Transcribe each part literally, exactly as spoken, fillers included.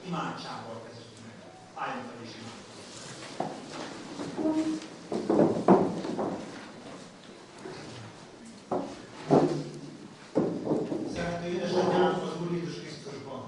Imádsággal kezdjük meg. Álljunk fel is imádkozni. Szerető édesatyánk az Úr Jézus Krisztusban.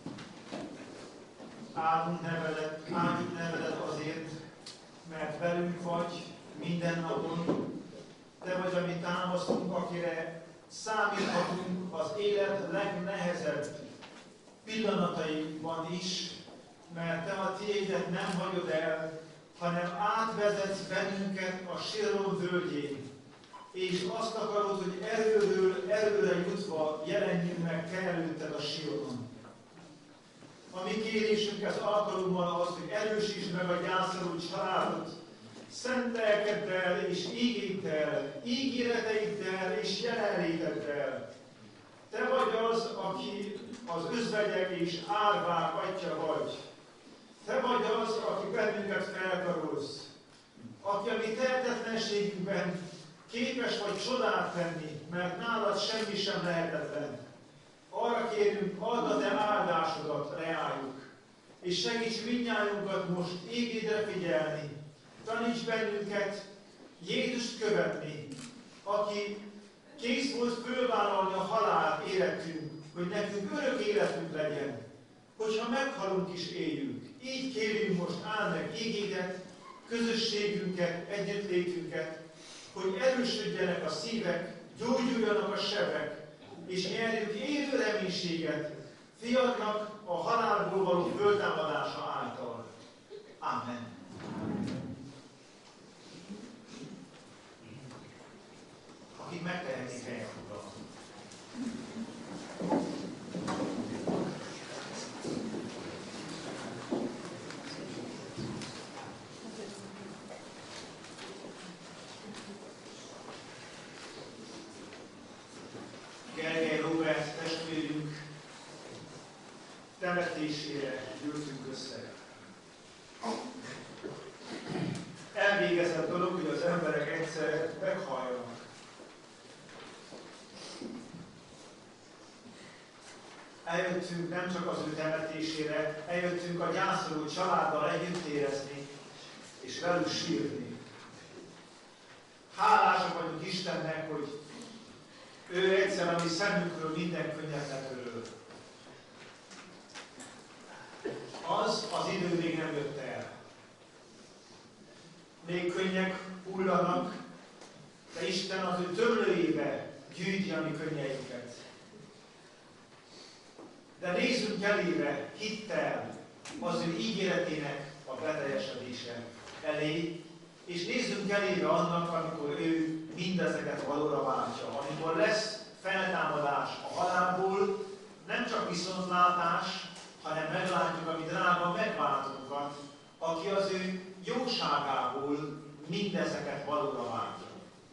Áldunk nevedet, áldjuk nevedet azért, mert velünk vagy minden napon. Te vagy a mi támasztunk, akire számíthatunk az élet legnehezebb pillanataiban is, mert te a tiédet nem hagyod el, hanem átvezetsz bennünket a Sírón völgyén, és azt akarod, hogy erőről erőre jutva jelenjünk meg te előtted a Síronon. A mi kérésünk ez alkalommal az, hogy erősítsd meg a gyászoló családot, szent lelkeddel és ígéddel, ígéreteiddel és jelenléteddel. Te vagy az, aki az özvegyek és árvák atya vagy. Te vagy az, aki bennünket felkarolsz, aki a mi tehetetlenségünkben képes vagy csodát tenni, mert nálad semmi sem lehetetlen. Arra kérünk, add a te áldásodat reájuk, és segíts mindnyájunkat most ígédre figyelni. Taníts bennünket Jézust követni, aki kész volt fölvállalni a halált életünk, hogy nekünk örök életünk legyen, hogyha meghalunk is éljünk. Így kérjünk most áld meg ígédet, közösségünket, együttlétünket, hogy erősödjenek a szívek, gyógyuljanak a sebek, és nyerjük élő reménységet fiatnak a halálból való föltámadása által. Amen. Akik megtehetik helyet, Uram. Gergely Róbert testvérünk temetésére gyűltünk össze. Elvégezett dolog, hogy az emberek egyszer meghalljanak. Eljöttünk nem csak az ő temetésére, eljöttünk a gyászoló családdal együtt érezni, és velük sírni. Hálásak vagyunk Istennek, hogy ő egyszer a mi szemünkről minden könnyet letöröl. Az az idő még nem jött el. Még könnyek hullanak, de Isten az ő tömlőjébe gyűjti a mi könnyeinket. De nézzünk elébe hittel az ő ígéretének a beteljesedése elé, és nézzünk elébe annak, amikor ő mindezeket valóra váltja. Amikor lesz feltámadás a halálból, nem csak viszontlátás, hanem meglátjuk a mi drága megváltónkat, aki az ő jóságából mindezeket valóra váltja.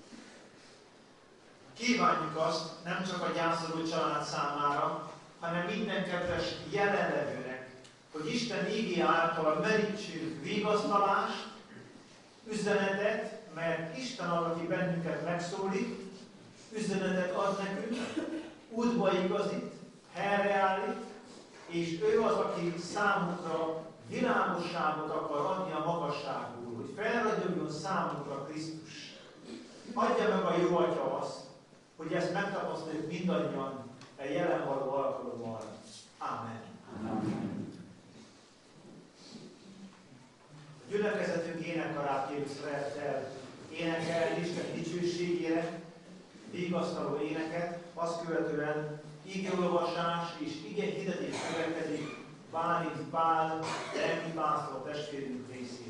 Kívánjuk azt nem csak a gyászoló család számára, hanem minden kedves jelenlevőnek, hogy Isten ígé által merítsünk vigasztalást, üzenetet, mert Isten az, aki bennünket megszólít, üzenetet ad nekünk, útba igazít, helyreállít, és ő az, aki számunkra világosságot akar adni a magasságból, hogy felragyogjon számunkra Krisztus. Adja meg a jó Atya azt, hogy ezt megtapasztaljuk mindannyian a jelen való alkalommal. Ámen. A gyülekezetünk énekkarát kérjük szeretettel énekelni Isten dicsőségére, vigasztaló éneket, azt követően igeolvasás és ige hirdetés következik Bálint Pál, Remmi Pászló testvérünk részére.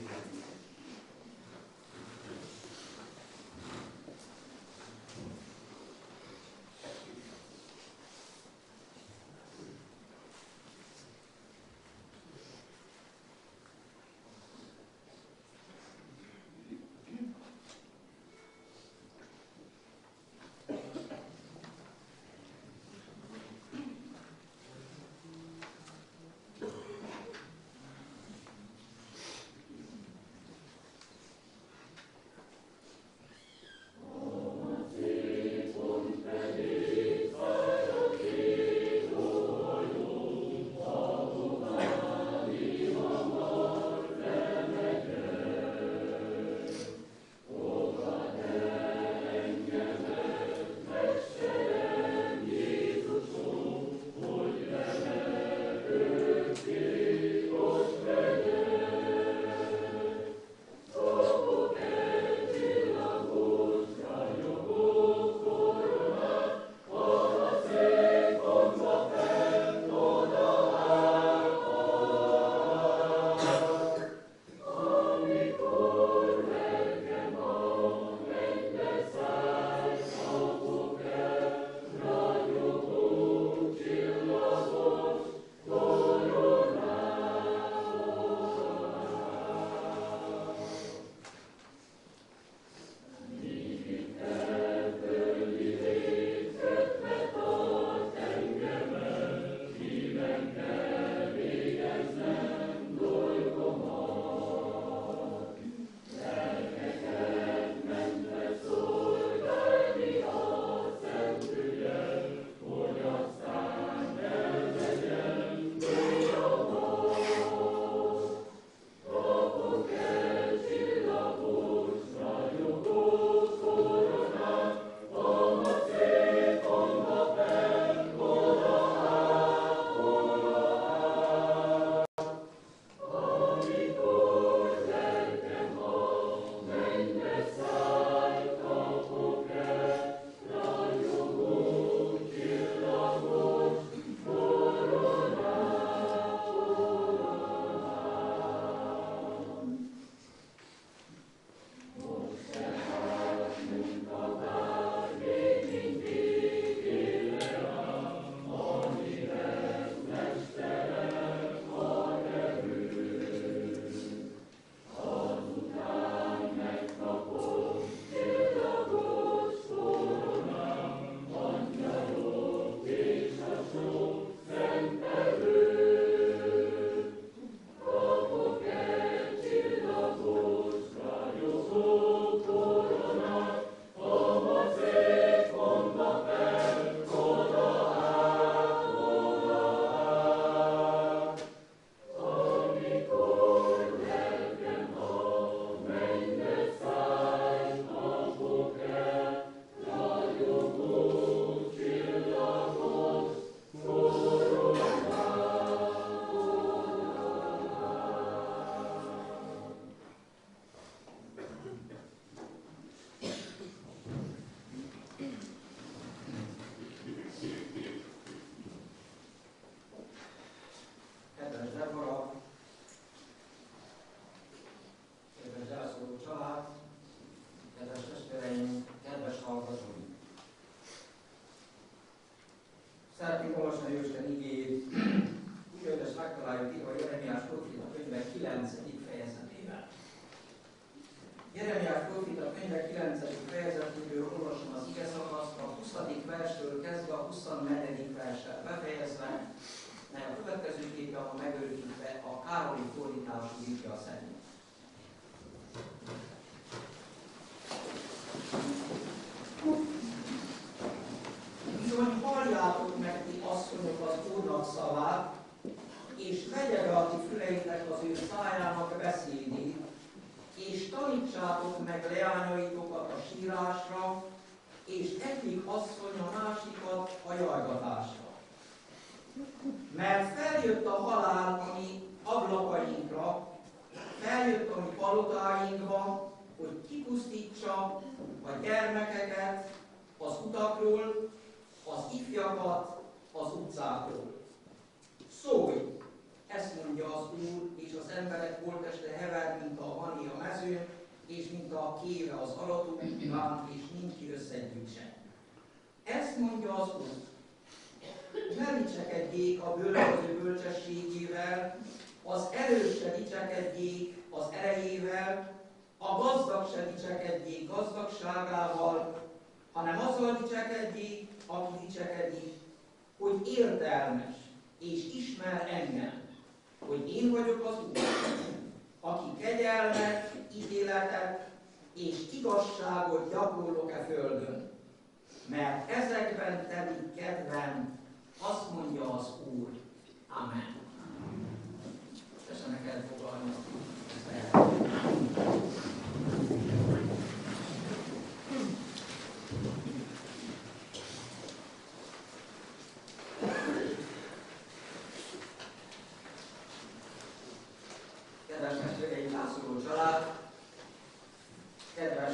harmadik verstől kezdve a huszonnegyedik verssel befejezve, mely a következőképpen van megörökítve a Károli fordítású Biblia szerint. Bizony halljátok meg ti asszonyok az Úrnak szavát, és vegye be a ti füleitek az ő szájának beszédét, és tanítsátok meg leányaitokat a sírásra, és egyik asszony a másikat a jajgatásra. Mert feljött a halál a mi ablakainkra, feljött a mi palotáinkba, hogy kipusztítsa a gyermekeket az utakról, az ifjakat az utcákról. Szólj! Ezt mondja az Úr, és az emberek holtteste hever, mint a hani a mezőn, és mint a kéve az alatóban, és nincs ki összegyűjtse. Ezt mondja az Úr. Ne dicsekedjék a bölcsöző bölcsességével, az erős se dicsekedjék az erejével, a gazdag se dicsekedjék gazdagságával, hanem azzal dicsekedjék, aki dicsekedik, hogy értelmes, és ismer engem, hogy én vagyok az Úr, aki kegyelmet, ítéletet és igazságot gyakorlok e földön. Mert ezekben telik kedvem, azt mondja az Úr. Amen. Tessenek elfoglalni. Kedves testvéreim, rászoruló család, kedves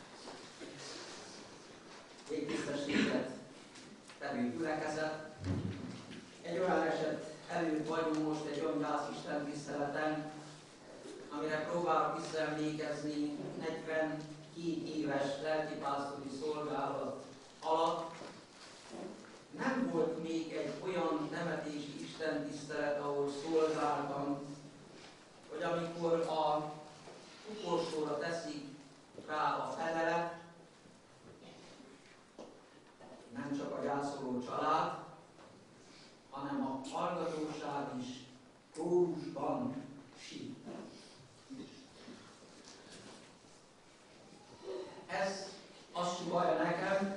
végtisztességet tevő gyülekezet, egy olyan eset előtt vagyunk most egy olyan gyászisten tiszteleten, amire próbálok visszaemlékezni negyvenkét éves lelkipásztori szolgálat alatt. Nem volt még egy olyan nevetési istentisztelet, ahol szolgáltam, hogy amikor a utolsóra teszik rá a fedelet, nem csak a gyászoló család, hanem a hallgatóság is kórusban sír. Ez azt sugalja nekem,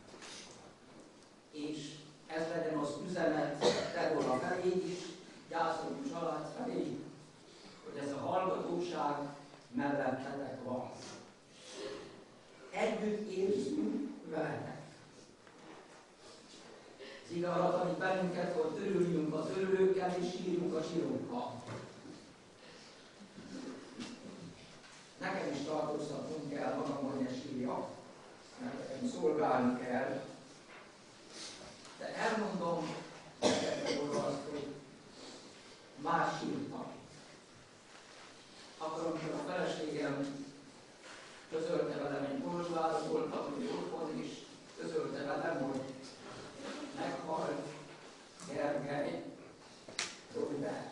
és ez legyen az üzenet Debora felé is, gyászoló család felé, hogy ez a hallgatóság mellettetek van. Együtt érzünk veletek. Az ige alatt, amit bennünket, hogy örüljünk az örülőkkel, és sírjunk a sírókkal. Nekem is tartóztatnunk kell magam, hogy ne sírjak, mert nekem szolgálni kell. De elmondom nektek azt, hogy már sírtam. Akkor, amikor a feleségem közölte velem, egy Kolozsváron voltam, hogy otthon is közölte velem, hogy meghalt Gergely Robert.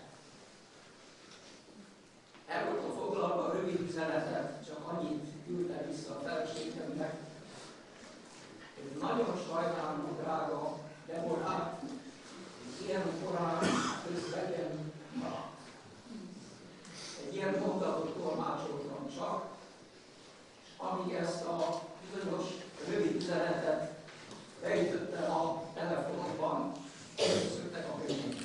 El voltam foglalva a rövid üzenetet, csak annyit küldte vissza a feleségemnek, hogy nagyon sajnálom, drága Deborát, ilyen korán közlegyen maradt. Egy ilyen mondatot tolmácsoltam csak, és amíg ezt a bizonyos rövid üzenetet beütöttem a telefonban, összeszöktek a könyvek.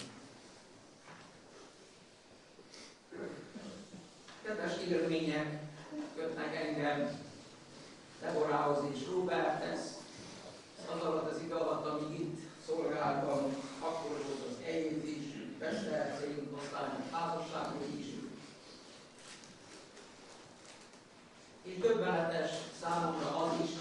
Kedves élmények kötnek engem Deborához és Roberthez. Az alatt az idő alatt, amíg itt szolgáltam, akkor volt az eljét is, Mestercénk, aztán házasságról is. És döbbenetes számomra az is,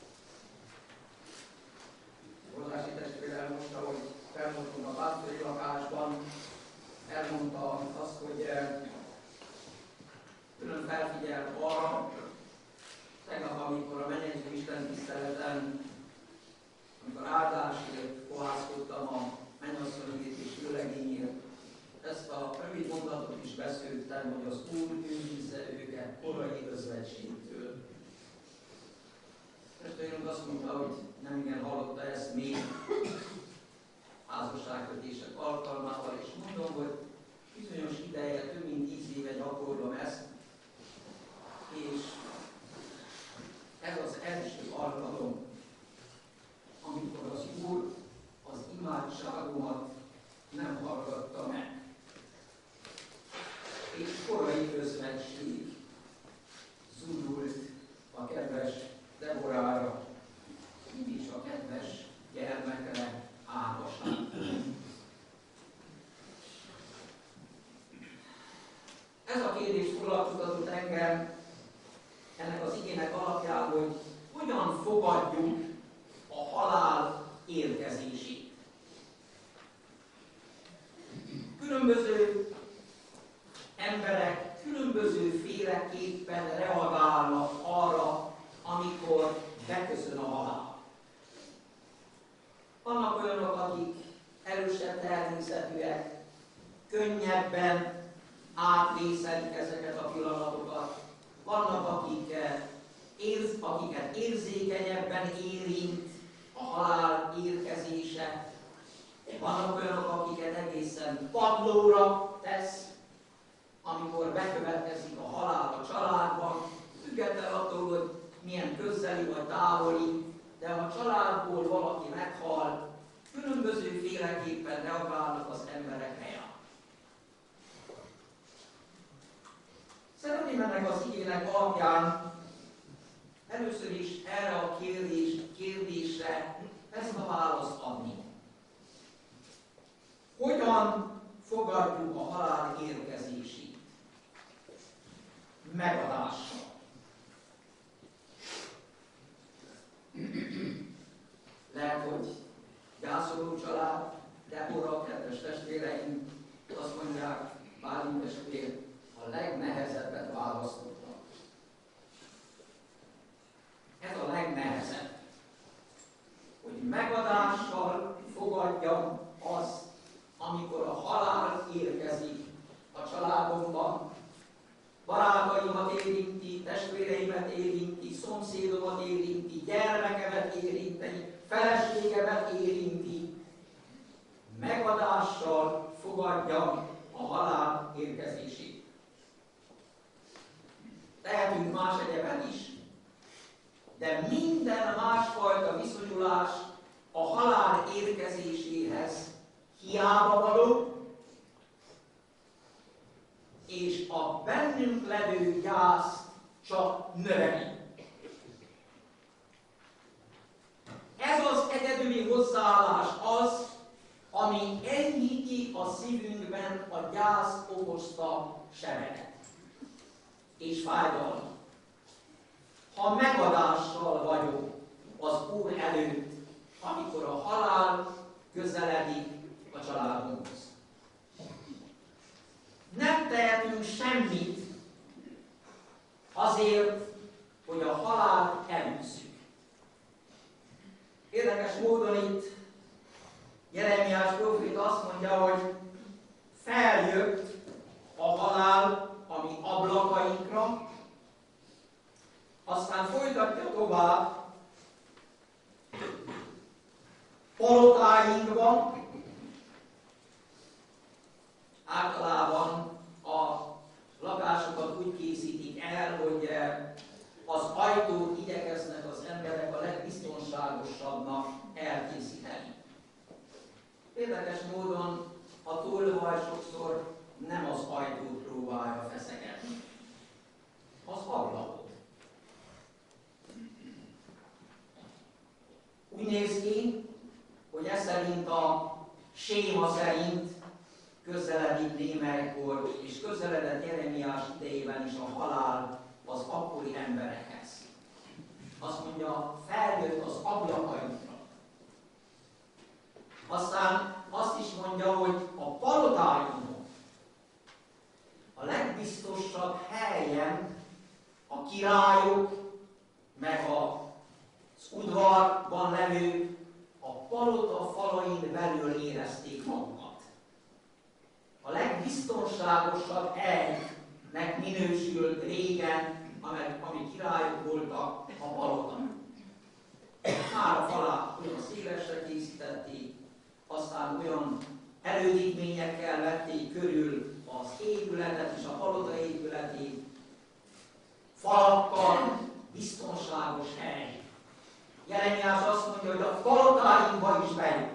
Rozási testvérem most, ahogy felmondtunk a pásztori lakásban, elmondta azt, hogy külön felfigyelt arra, tegnap, amikor a mennyegző Isten tiszteleten, amikor áldásért fohászkodtam a mennyasszonyért és vőlegényért, ezt a rövid mondatot is beszéltem, hogy az Úr őrizze őket korai özvegységtől. Testvérünk, azt mondta, hogy nem igen hallotta ezt még házasságkötések alkalmával, és mondom, hogy bizonyos ideje, több mint tíz éve gyakorlom ezt, és ez az első alkalom, amikor az Úr az imádságomat nem hallgatta meg. És korai közvenség zúdult a kedves Deborára, így is a kedves gyermekre, Ágosnak. Ez a kérdés foglalkoztatott engem ennek az igének alapján, hogy hogyan fogadjuk a halál érkezését. Különböző emberek különböző féleképpen reagálnak arra, amikor beköszön a halál. Vannak olyanok, akik erősebb természetűek, könnyebben átvészelik ezeket a pillanatokat. Vannak, akik, érz, akiket érzékenyebben érint a halál érkezése. Vannak olyanok, akiket egészen padlóra tesz, amikor bekövetkezik a halál a családban, függetlenül attól, hogy milyen közeli vagy távoli, de ha a családból valaki meghal, különböző féleképpen reagálnak az emberek helyen. Szeretném ennek az igének alapján először is erre a kérdés, kérdésre ezt a választ adni. Hogyan fogadjuk a halál érkezését? Megadással. Lehet, hogy gyászoló család, Debora, kedves testvéreim, azt mondják, Bálint testvér, a legnehezebbet választotta. Ez a legnehezebb, hogy megadással fogadjam azt, amikor a halál érkezik a családomban, barátaimat érinti, testvéreimet érinti, szomszédomat érinti, gyermekemet érinti, feleségemet érinti. Megadással fogadjam a halál érkezését. Tehetünk más egyebet is, de minden másfajta viszonyulás a halál érkezéséhez hiába való, és a bennünk levő gyászt csak növeli. Ez az egyedüli hozzáállás az, ami enyhíti a szívünkben a gyászt okozta sebeket és fájdalmat. Ha megadással vagyok az Úr előtt, amikor a halál közeledik a családunkhoz. Nem tehetünk semmit azért, hogy a halált elűzzük. Érdekes módon itt Jeremiás próféta azt mondja, hogy feljött a halál a mi ablakainkra, aztán folytatja tovább palotáinkban. Általában a lakásokat úgy készítik el, hogy az ajtót igyekeznek az emberek a legbiztonságosabbnak elkészíteni. Érdekes módon a tolvaj sokszor nem az ajtót próbálja feszegetni, az ablakot. Úgy néz ki, hogy ez szerint a séma szerint közeledik némelykor, és közeledett Jeremiás idejében is a halál az akkori emberekhez. Azt mondja, feljött az ablakainkra. Aztán azt is mondja, hogy a palotáinkon, a legbiztosabb helyen a királyok, meg az udvarban levők a palota falain belül érezték magukat. A legbiztonságosabb helynek minősült régen, amely, ami királyok voltak, a palota. épületet és a palota épületét. Falakkal, biztonságos hely. Jeremiás azt mondja, hogy a palotáinkba is bejut.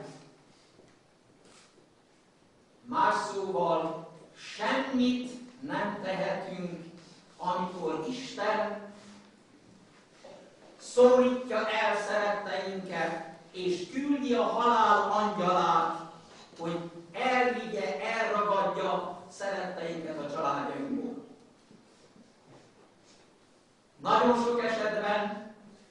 Más szóval, semmit nem tehetünk, amikor Isten szólítja el szeretteinket, és küldi a halál angyalát, hogy elvigye, elragadja szeretteinket a családjainkból. Nagyon sok esetben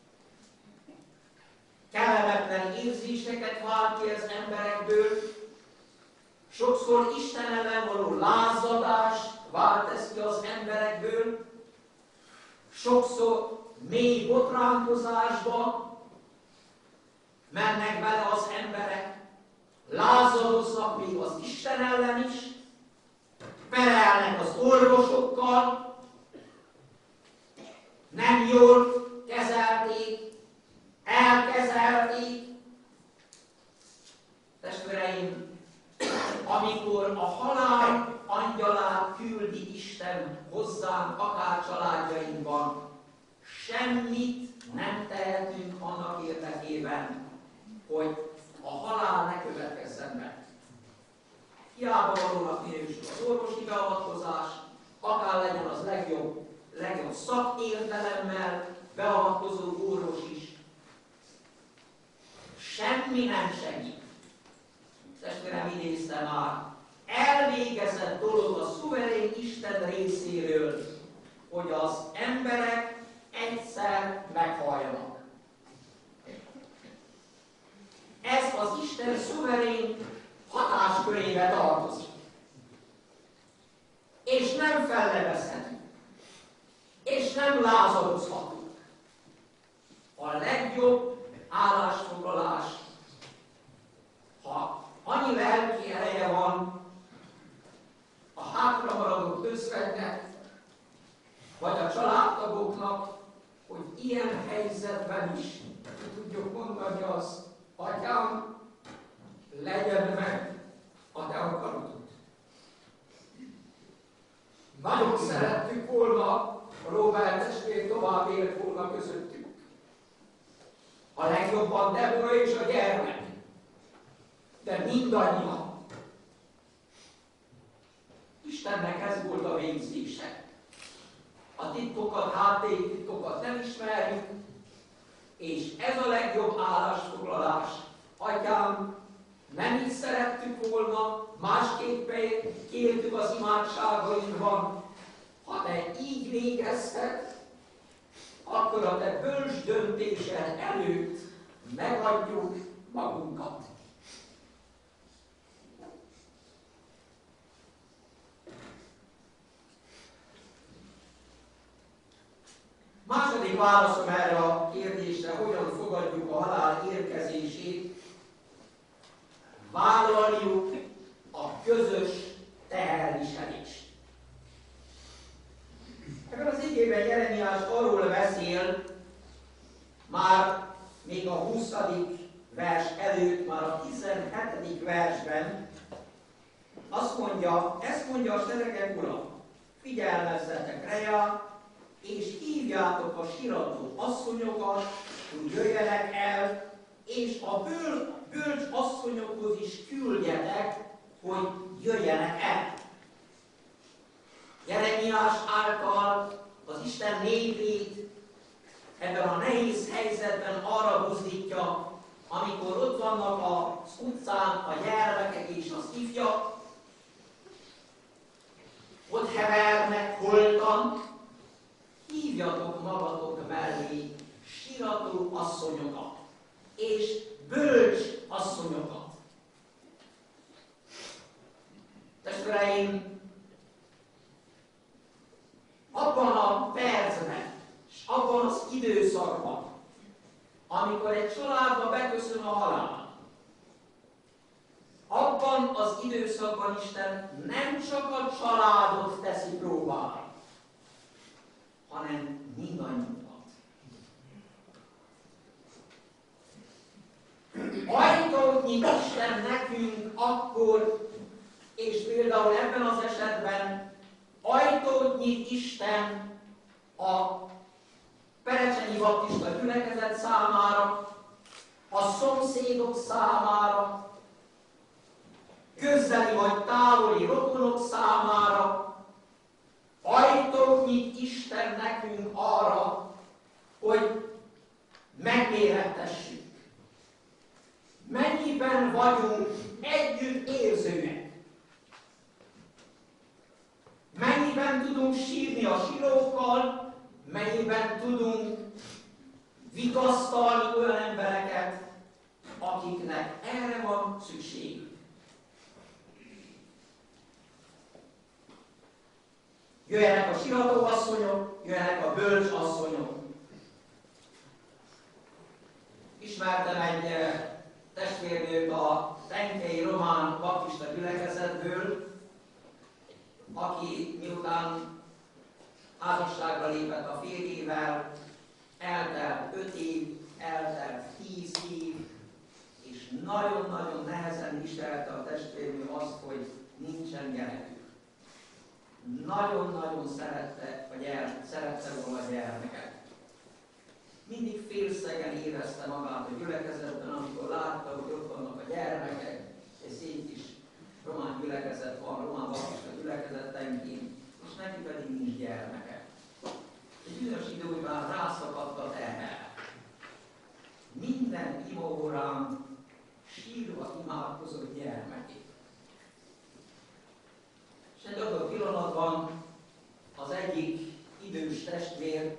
kellemetlen érzéseket vált ki az emberekből, sokszor Isten ellen való lázadást vált ez ki az emberekből, sokszor mély botránkozásba mennek bele az emberek, lázadoznak még az Isten ellen is, perelnek az orvosokkal, nem jól kezelték, elkezelték. Testvéreim, amikor a halál angyalát küldi Isten hozzánk, akár családjainkban, semmit nem tehetünk annak érdekében, hogy a halál ne következzen be. Hiába valónak minősül az orvosi beavatkozás, akár legyen az legjobb, legjobb szakértelemmel beavatkozó orvos is. Semmi nem segít. Testvérem idézte már, elvégezett dolog a szuverén Isten részéről, hogy az emberek egyszer meghalljanak. Ez az Isten szuverén hatáskörébe tartozik. És nem fellebezhetünk. És nem lázadozhatunk. A legjobb állásfoglalás, ha annyi lelki ereje van a hátramaradott özvegynek, vagy a családtagoknak, hogy ilyen helyzetben is tudjuk mondani azt, Atyám, legyen meg a te akaratod. Nagyon szerettük volna, Róbert testvér tovább élt volna közöttük. A legjobban Debora és a gyermek. De mindannyian. Istennek ez volt a végzése. A titkokat, háttér-titkokat nem ismerjük, és ez a legjobb állásfoglalás. Atyám, nem így szerettük volna, másképpen kértük az imádságainkban. Ha te így végezted, akkor a te bölcs döntésed előtt megadjuk magunkat. Második válaszom erre a kérdésre, hogyan fogadjuk a halál érkezését, vállaljuk a közös teherviselést. Ebben az igében Jeremiás arról beszél, már még a huszadik vers előtt, már a tizenhetedik versben, azt mondja, ezt mondja a seregek Ura, figyelmezzetek rá, és hívjátok a sirató asszonyokat, hogy jöjjenek el, és a böl, bölcs asszonyokhoz is küldjetek, hogy jöjjenek el. Jeremiás által az Isten népét ebben a nehéz helyzetben arra buzdítja, amikor ott vannak az utcán a gyermekek és az ifjak, ott hevernek holtan, hívjatok magatok mellé sirató asszonyokat és bölcs asszonyokat. Testvéreim, abban a percben és abban az időszakban, amikor egy családba beköszön a halál, abban az időszakban Isten nem csak a családot teszi próbára, hanem mindannyiunkat. Ajtót nyit Isten nekünk akkor, és például ebben az esetben nyit Isten a perecsenyi baptista gyülekezet számára, a szomszédok számára, közeli vagy távoli rokonok számára. Ajtót nyit Isten nekünk arra, hogy megmérettessük. Mennyiben vagyunk együtt érzőek? Mennyiben tudunk sírni a sírókkal? Mennyiben tudunk vigasztalni olyan embereket, akiknek erre van szükségük? Jöjjenek a siratóasszonyok, jöjjenek a bölcs asszonyok. Ismertem egy testvérnőt a Tenkei Román Baptista gyülekezetből, aki miután házasságra lépett a férjével, eltelt öt év, eltelt tíz év, és nagyon-nagyon nehezen viselte a testvérnő azt, hogy nincsen gyerekük. Nagyon-nagyon szerette, a gyermek, szerette volna a gyermeket. Mindig félszegen érezte magát a gyülekezetben, amikor látta, hogy ott vannak a gyermekek, egy szép kis román gyülekezet van, román baptista gyülekezetenként, és neki pedig nincs gyermeke. Egy bizonyos idő után rászakadt a teher. Minden imaórán sírva imádkozott gyermekét. És egy adott pillanatban az egyik idős testvér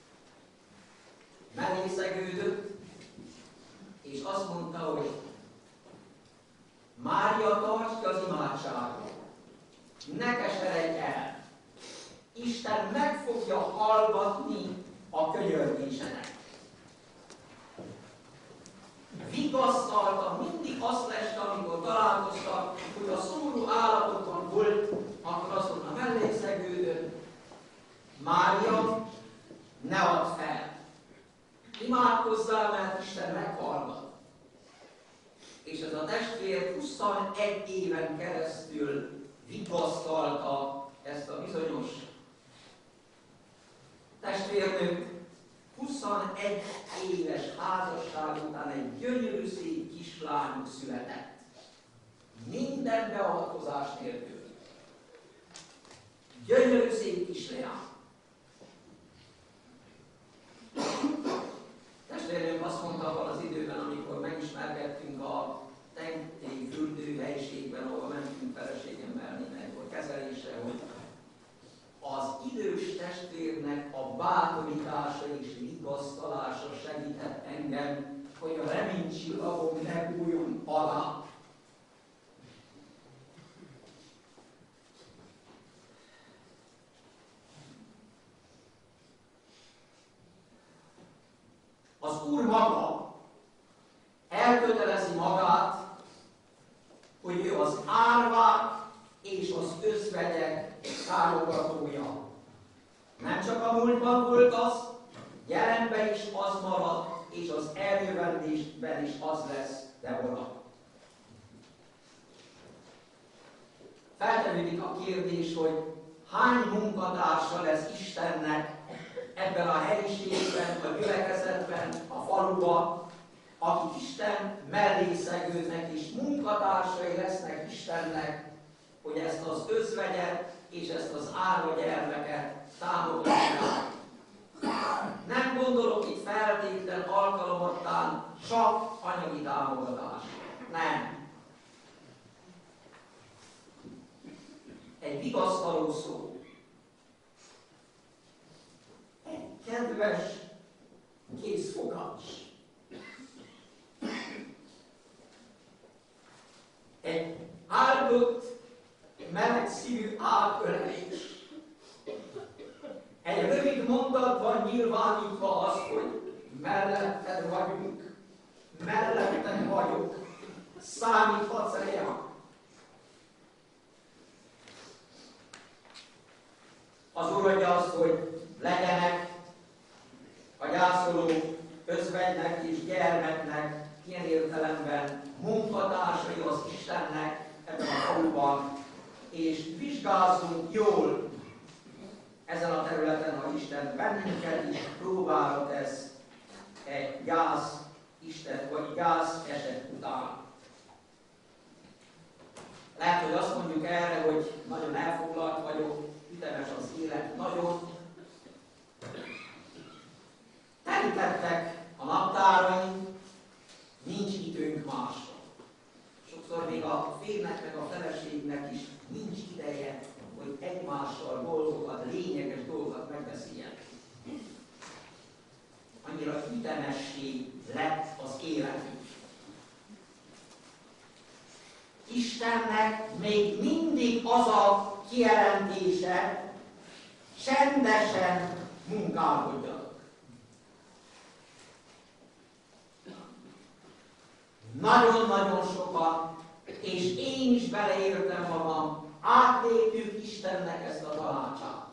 mellé szegődött, és azt mondta, hogy Mária, tarts ki az imádságot, ne keseredj el, Isten meg fogja hallgatni a könyörgésenek. Vigasztalta, mindig azt leste, amikor találkoztak, hogy a szomorú állapotban volt, akkor azt mondta, mellé szegődött, Mária, ne add fel. Imádkozzál, mert Isten meghallgat. És ez a testvér huszonegy éven keresztül vigasztalta ezt a bizonyos testvérnőt. huszonegy éves házasság után egy gyönyörű szép kislányuk született. Minden beavatkozás nélkül. Gyönyörű szép kisleány. Testvérnőm azt mondta abban az időben, amikor megismerkedtünk a Tenkei fürdő helyiségben, ahol mentünk feleségemmel némelykor kezelésre, hogy az idős testvérnek a bátorítása és vigasztalása segített engem, hogy a reménycsillagom ne bújjon alá. Az Úr maga elkötelezi magát, hogy ő az árvák és az özvegyek támogatója. Nem csak a múltban volt az, jelenben is az marad, és az eljövendésben is az lesz, de holnap. Feltevődik a kérdés, hogy hány munkatársa lesz Istennek ebben a helyiségben, a gyülekezetben, a faluban, akik Isten mellé szegődnek, és munkatársai lesznek Istennek, hogy ezt az özvegyet és ezt az árva gyermeket támogatják. Nem gondolok itt feltétlen alkalomattán csak anyagi támogatás. Nem. Egy vigasztaló szó. Egy kedves készfogás. Egy áldott, meleg szívű átölelés. Egy rövid mondatban nyilvánítva azt, hogy melletted vagyunk, melletted vagyok, számíthatsz rá. Az Úr adja azt, hogy legyenek a gyászoló özvegynek és gyermeknek ilyen értelemben munkatársai az Istennek ebben a faluban, és vizsgázzunk jól ezen a területen, ha Isten bennünket is próbálra tesz egy gyász Isten, vagy gyász eset után. Lehet, hogy azt mondjuk erre, hogy nagyon elfoglalt vagyok, ütemes az élet, nagyon. Terítettek a naptáraink, nincs időnk másra. Sokszor még a férnek meg a feleségnek is nincs ideje, hogy egymással dolgokat, lényeges dolgokat megbeszéljenek. Annyira ütemessé lett az életünk. Istennek még mindig az a kijelentése, csendesen munkálkodjanak. Nagyon-nagyon sokan, és én is beleértem magam, átlépjük Istennek ezt a tanácsát.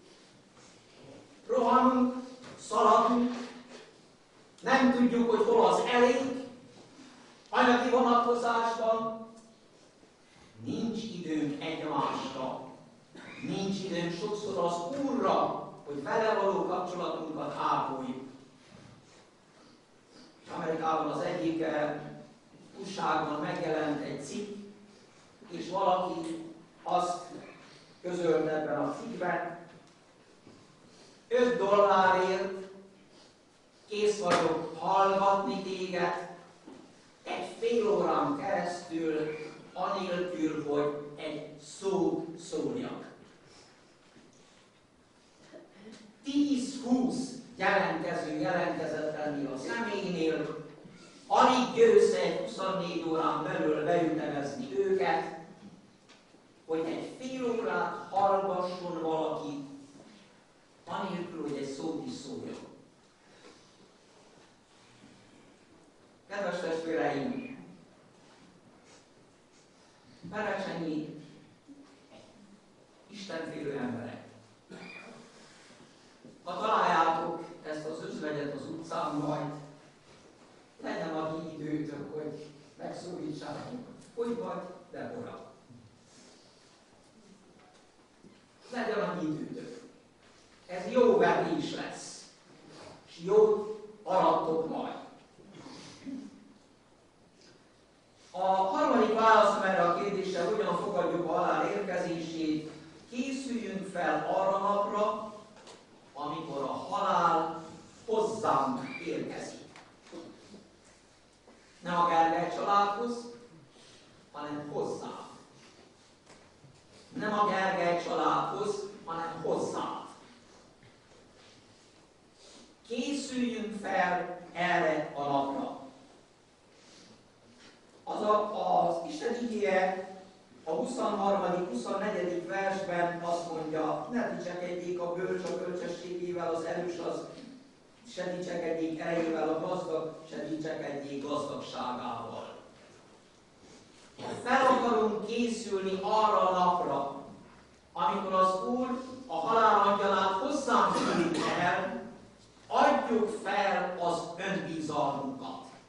Rohanunk, szaladunk, nem tudjuk, hogy hol az elég, anyagi vonatkozásban, nincs időnk egymásra, nincs időnk sokszor az Úrra, hogy vele való kapcsolatunkat ápoljuk. Amerikában az egyik eh, újságban megjelent egy cikk, és valaki azt közölte ebben a cikkben, öt dollárért kész vagyok hallgatni téged egy fél órán keresztül, anélkül, hogy egy szót szóljak. tíz-húsz jelentkező jelentkezett ennél a személynél, alig győzte egy huszonnégy órán belül beütemezni őket, hogy egy fél órát hallgasson valaki, anélkül, hogy egy szót is szóljon. Kedves testvéreim, Berecsenyi istenfélő emberek. Ha találjátok ezt az özvegyet az utcán, majd legyen annyi időtök, hogy megszólítsátok, hogy vagy, Debora. Legyen annyi időtök. Ez jó vetés lesz, és jót arattok majd. A harmadik válaszom erre a kérdésre, hogyan fogadjuk a halál érkezését, készüljünk fel arra napra, amikor a halál hozzánk érkezik. Nem a Gergely családhoz, hanem hozzánk. Nem a Gergely családhoz, hanem hozzánk. Készüljünk fel erre a napra. Az a, az Isten igéje a huszonharmadik huszonnegyedik versben azt mondja, ne dicsekedjék a bölcs a bölcsességével, az erős az se dicsekedjék erejével, a gazdag se dicsekedjék gazdagságával. Fel akarunk készülni arra a napra, amikor az Úr a halálangyalát hozzánk küldi el, adjuk fel az önbizalmunkat.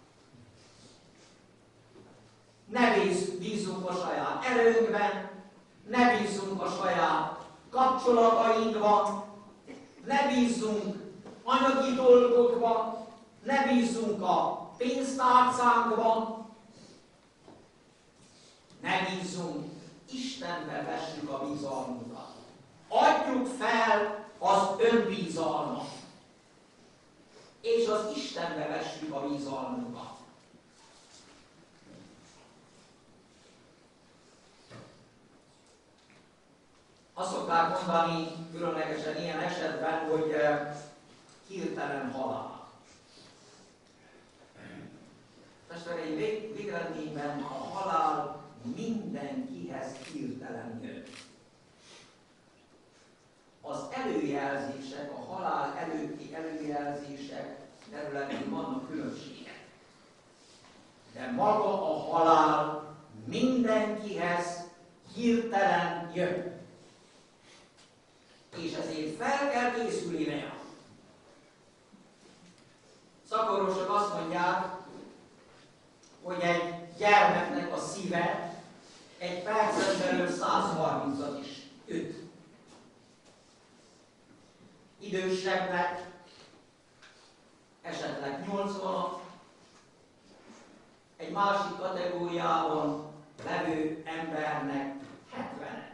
Ne bízzunk a saját erőnkben, ne bízzunk a saját kapcsolatainkban, ne bízzunk anyagi dolgokban, ne bízzunk a pénztárcánkban, ne bízzunk, Istenbe vessük a bizalmunkat. Adjuk fel az önbizalmat, és az Istenbe vessük a bizalmunkat. Azt szokták mondani, különlegesen ilyen esetben, hogy hirtelen halál. Testvéreim, vég, végeredményben a halál mindenkihez hirtelen jön. Az előjelzések, a halál előtti előjelzések területén vannak különbségek. De maga a halál mindenkihez hirtelen jön. És ezért fel kell készülni rá. Szakorvosok azt mondják, hogy egy gyermeknek a szíve egy percen belül száz harmincat is üt. idősebbnek esetleg nyolcvanat, egy másik kategóriában levő embernek hetvenet.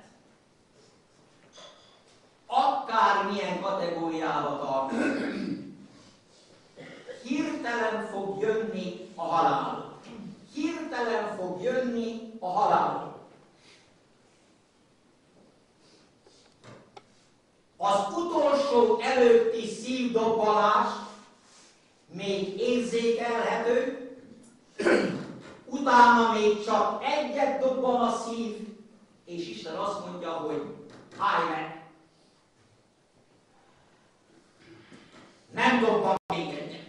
Akármilyen kategóriába tartozik, hirtelen fog jönni a halál. Hirtelen fog jönni a halál. Az utolsó előtti szívdobbanás még érzékelhető, utána még csak egyet dobban a szív, és Isten azt mondja, hogy állj meg. Nem dobban még egyet.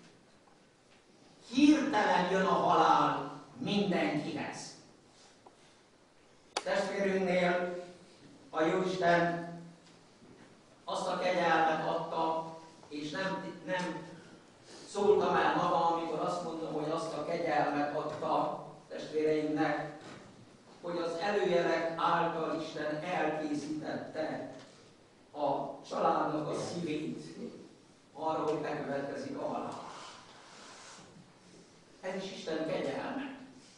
Hirtelen jön a halál mindenkihez. Testvérünknél a Jóisten azt a kegyelmet adta, és nem, nem szóltam el magam, amikor azt mondom, hogy azt a kegyelmet adta testvéreinknek, hogy az előjelek által Isten elkészítette a családnak a szívét arra, hogy bekövetkezik a halál. Ez is Isten kegyelme.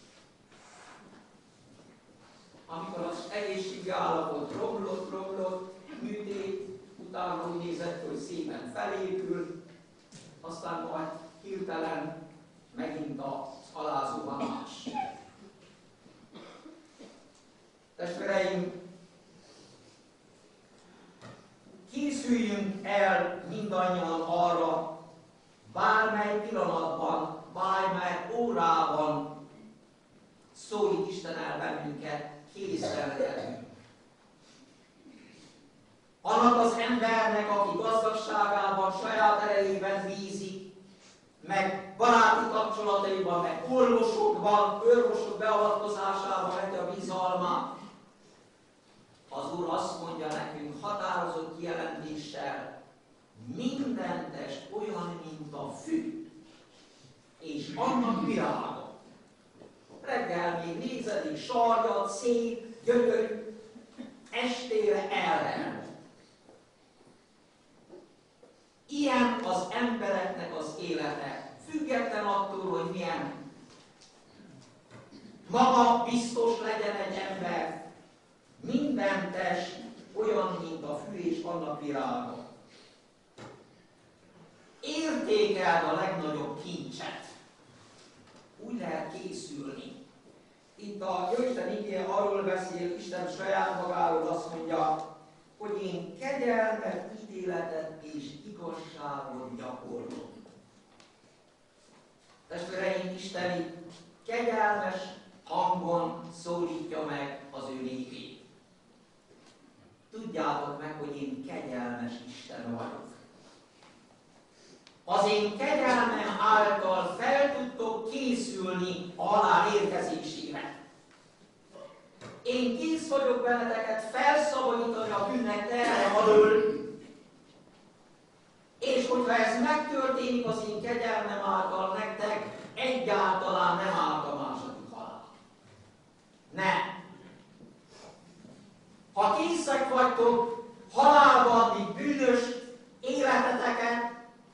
Amikor az egészségi állapot romlott, romlott, műtét, utána úgy nézett, hogy szépen felépül, aztán majd hirtelen megint az alázuhanás. Testvéreim, készüljünk el mindannyian arra, bármely pillanatban, bármely órában szólít Isten el bennünket, készen lehetünk. Annak az embernek, aki gazdagságában, saját erejében bízik, meg baráti kapcsolataiban, meg orvosokban, orvosok beavatkozásában adja a bizalmát, az Úr azt mondja nekünk határozott kijelentéssel, minden test olyan, mint a fű, és annak virága. Reggel még nézed, és sarjad, szép, gyönyörű, estére elrend. Ilyen az embereknek az élete, független attól, hogy milyen maga biztos legyen egy ember, minden test olyan, mint a fű és annak virága. Értékeld a legnagyobb kincset. Úgy lehet készülni. Itt a Jóisten igéje arról beszél, Isten saját magáról azt mondja, hogy én kegyelmet, ítéletet és igazságot gyakorlok. Testvéreim, Isten itt kegyelmes hangon szólítja meg az ő népét. Tudjátok meg, hogy én kegyelmes Isten vagyok. Az én kegyelmem által fel tudtok készülni a halál érkezésére. Én kész vagyok benneteket felszabadítani a bűnnek terhe alól, és hogyha ez megtörténik az én kegyelmem által nektek, egyáltalán nem állt a második halál. Nem. Ha készek vagytok halálba adni bűnös életeteket,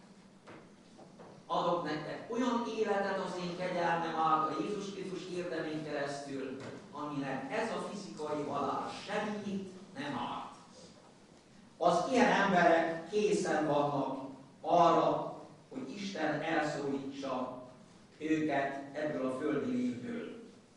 adok nektek olyan életet az én kegyelmem által Jézus Krisztus érdemén keresztül, aminek ez a fizikai halál semmit nem árt. Az ilyen emberek készen vannak arra, hogy Isten elszólítsa őket ebből a földi létből.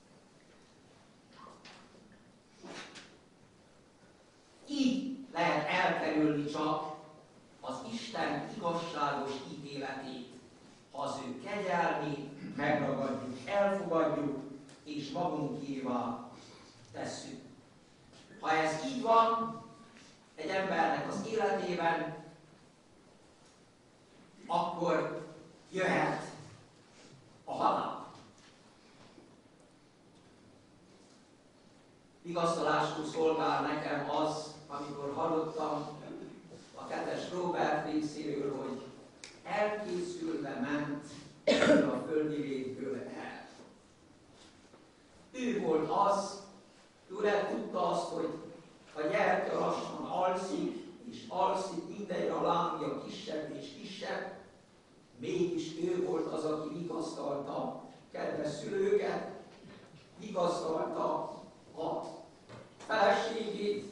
Így lehet elkerülni csak az Isten igazságos ítéletét, ha az ő kegyelmét megragadjuk, elfogadjuk, és magunkévá tesszük. Ha ez így van egy embernek az életében, akkor jöhet a halál. Vigasztalásul szolgál nekem az, amikor hallottam a kedves Robert részéről, hogy elkészülve ment a földi létből el. Ő volt az, ő tudta azt, hogy a gyereke lassan alszik, és alszik, mindenre a lángja kisebb és kisebb, mégis ő volt az, aki vigasztalta kedves szülőket, vigasztalta a feleségét,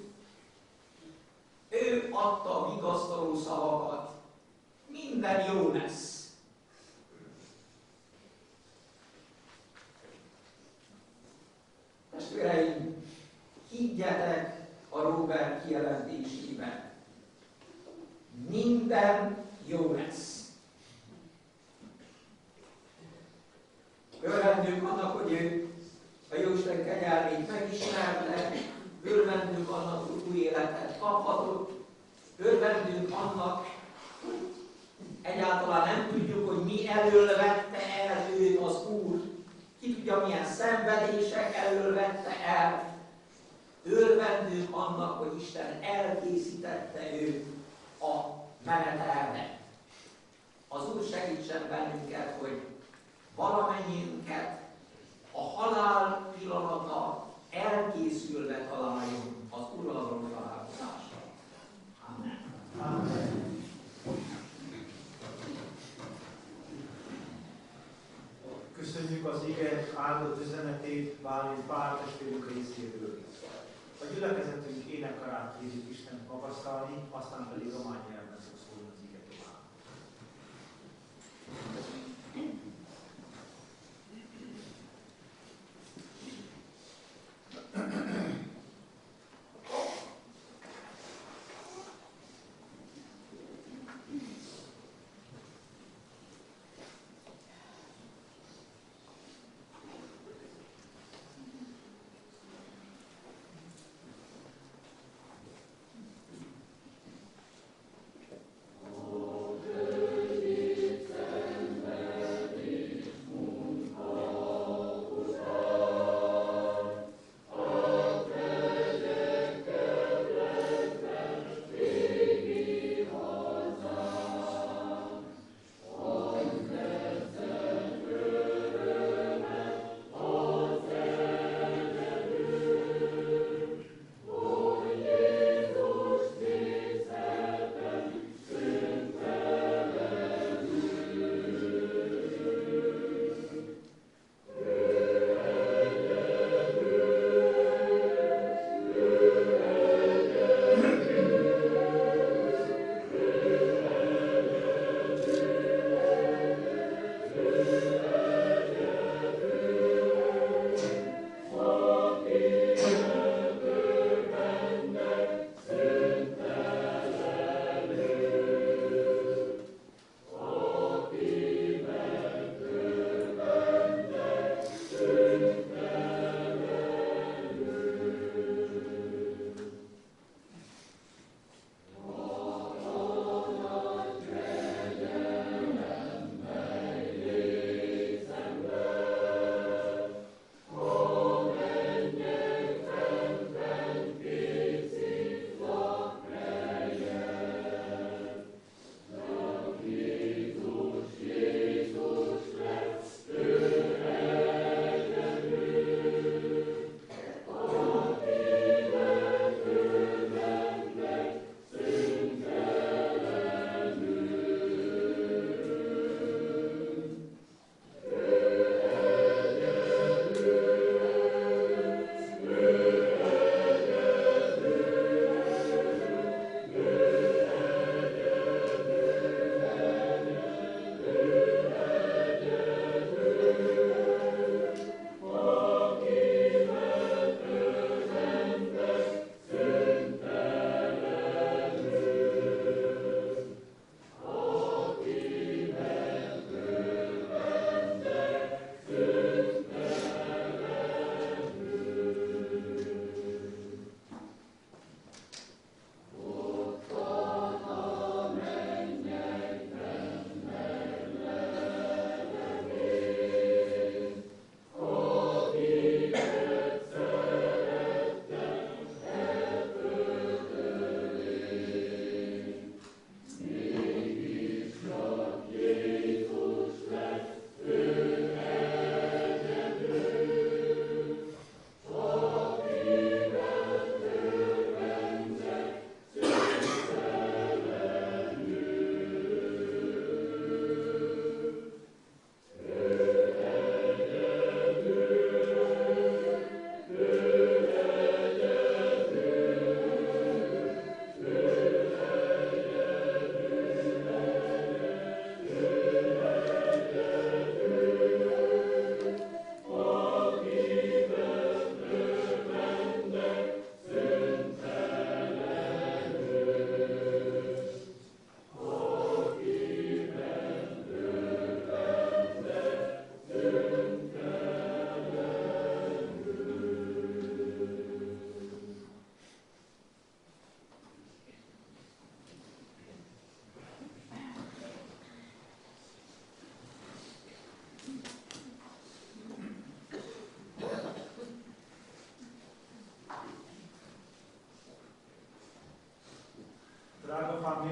ő adta a vigasztaló szavakat, minden jó lesz. Testvéreim, higgyetek a Róbert kijelentésében, minden jó lesz. Örvendünk annak, hogy ő a Jóisten kegyelmét megismerte, örvendünk annak, hogy új életet kaphatott, örvendünk annak, hogy egyáltalán nem tudjuk, hogy mi elől vette el őt az Úr, ki tudja, milyen szenvedések elől vette el. Örvendünk annak, hogy Isten elkészítette őt a menetelre. Az Úr segítsen bennünket, hogy valamennyiünket a halál pillanata elkészülve találjon az Urral való találkozásra. Amen. Amen. Köszönjük az ige áldott üzenetét Bálint Pál testvérünk részéről. A gyülekezetünk énekkarát kérjük Istent magasztalni, aztán pedig román nyelven fog szólni az ige tovább.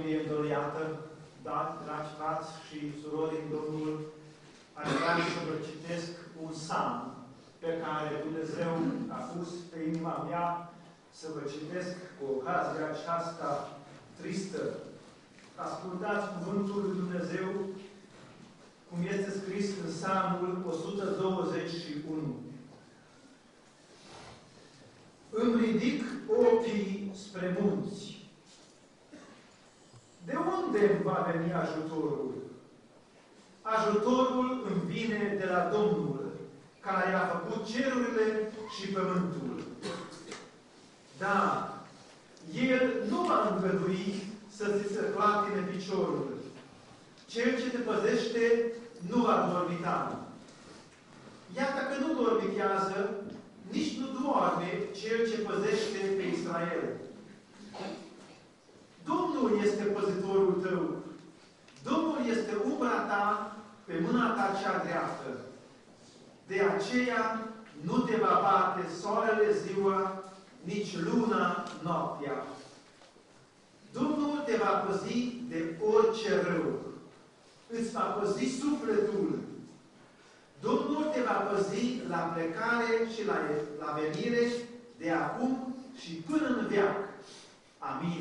fie îndoliată, dar, dragi frați și surori în Domnul, aș vrea să vă citesc un psalm pe care Dumnezeu a pus pe inima mea să vă citesc cu ocazia aceasta tristă. Ascultați cuvântul lui Dumnezeu, cum este scris în psalmul o sută douăzeci și unu. Îmi ridic ochii spre munți. De unde îmi va veni ajutorul? Ajutorul îmi vine de la Domnul, care a făcut cerurile și pământul. Da, El nu va îngădui să ți se clatine piciorul. Cel ce te păzește nu va dormita. Iată că nu dormitează, nici nu doarme Cel ce păzește pe Israel. Domnul este păzitorul tău. Domnul este umbra ta pe mâna ta cea dreaptă. De aceea nu te va bate soarele ziua, nici luna noaptea. Domnul te va păzi de orice rău. Îți va păzi sufletul. Domnul te va păzi la plecare și la, la venire, de acum și până în veac. Amin.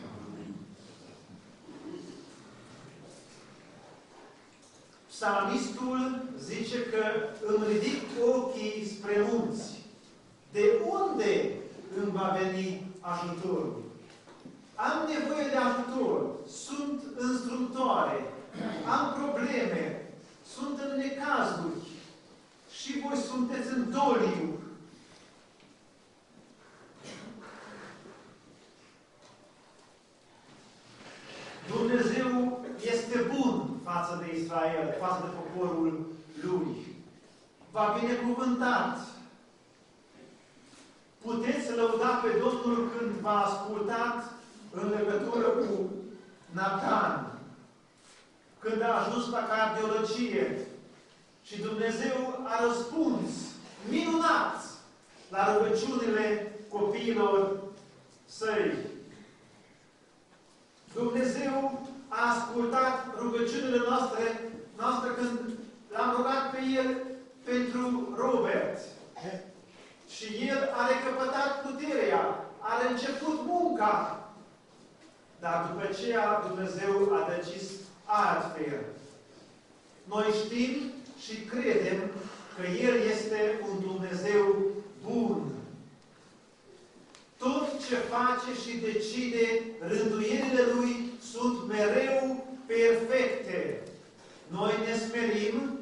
Psalmistul zice că îmi ridic ochii spre munți. De unde îmi va veni ajutorul? Am nevoie de ajutor. Sunt înstrumtoare. Am probleme. Sunt în necazuri. Și voi sunteți în doliu. Dumnezeu este bun față de Israel, față de poporul lui. Va binecuvântat. Puteți lăuda pe Domnul când v-a ascultat în legătură cu Natan, când a ajuns la cardiologie și Dumnezeu a răspuns minunat la rugăciunile copiilor săi. Dumnezeu a ascultat rugăciunile noastre, noastre când l-am rugat pe El pentru Robert. Și el a recăpătat puterea, a început munca. Dar după aceea Dumnezeu a decis altfel. Noi știm și credem că El este un Dumnezeu bun. Tot ce face și decide, rânduielile Lui sunt mereu perfecte. Noi ne smerim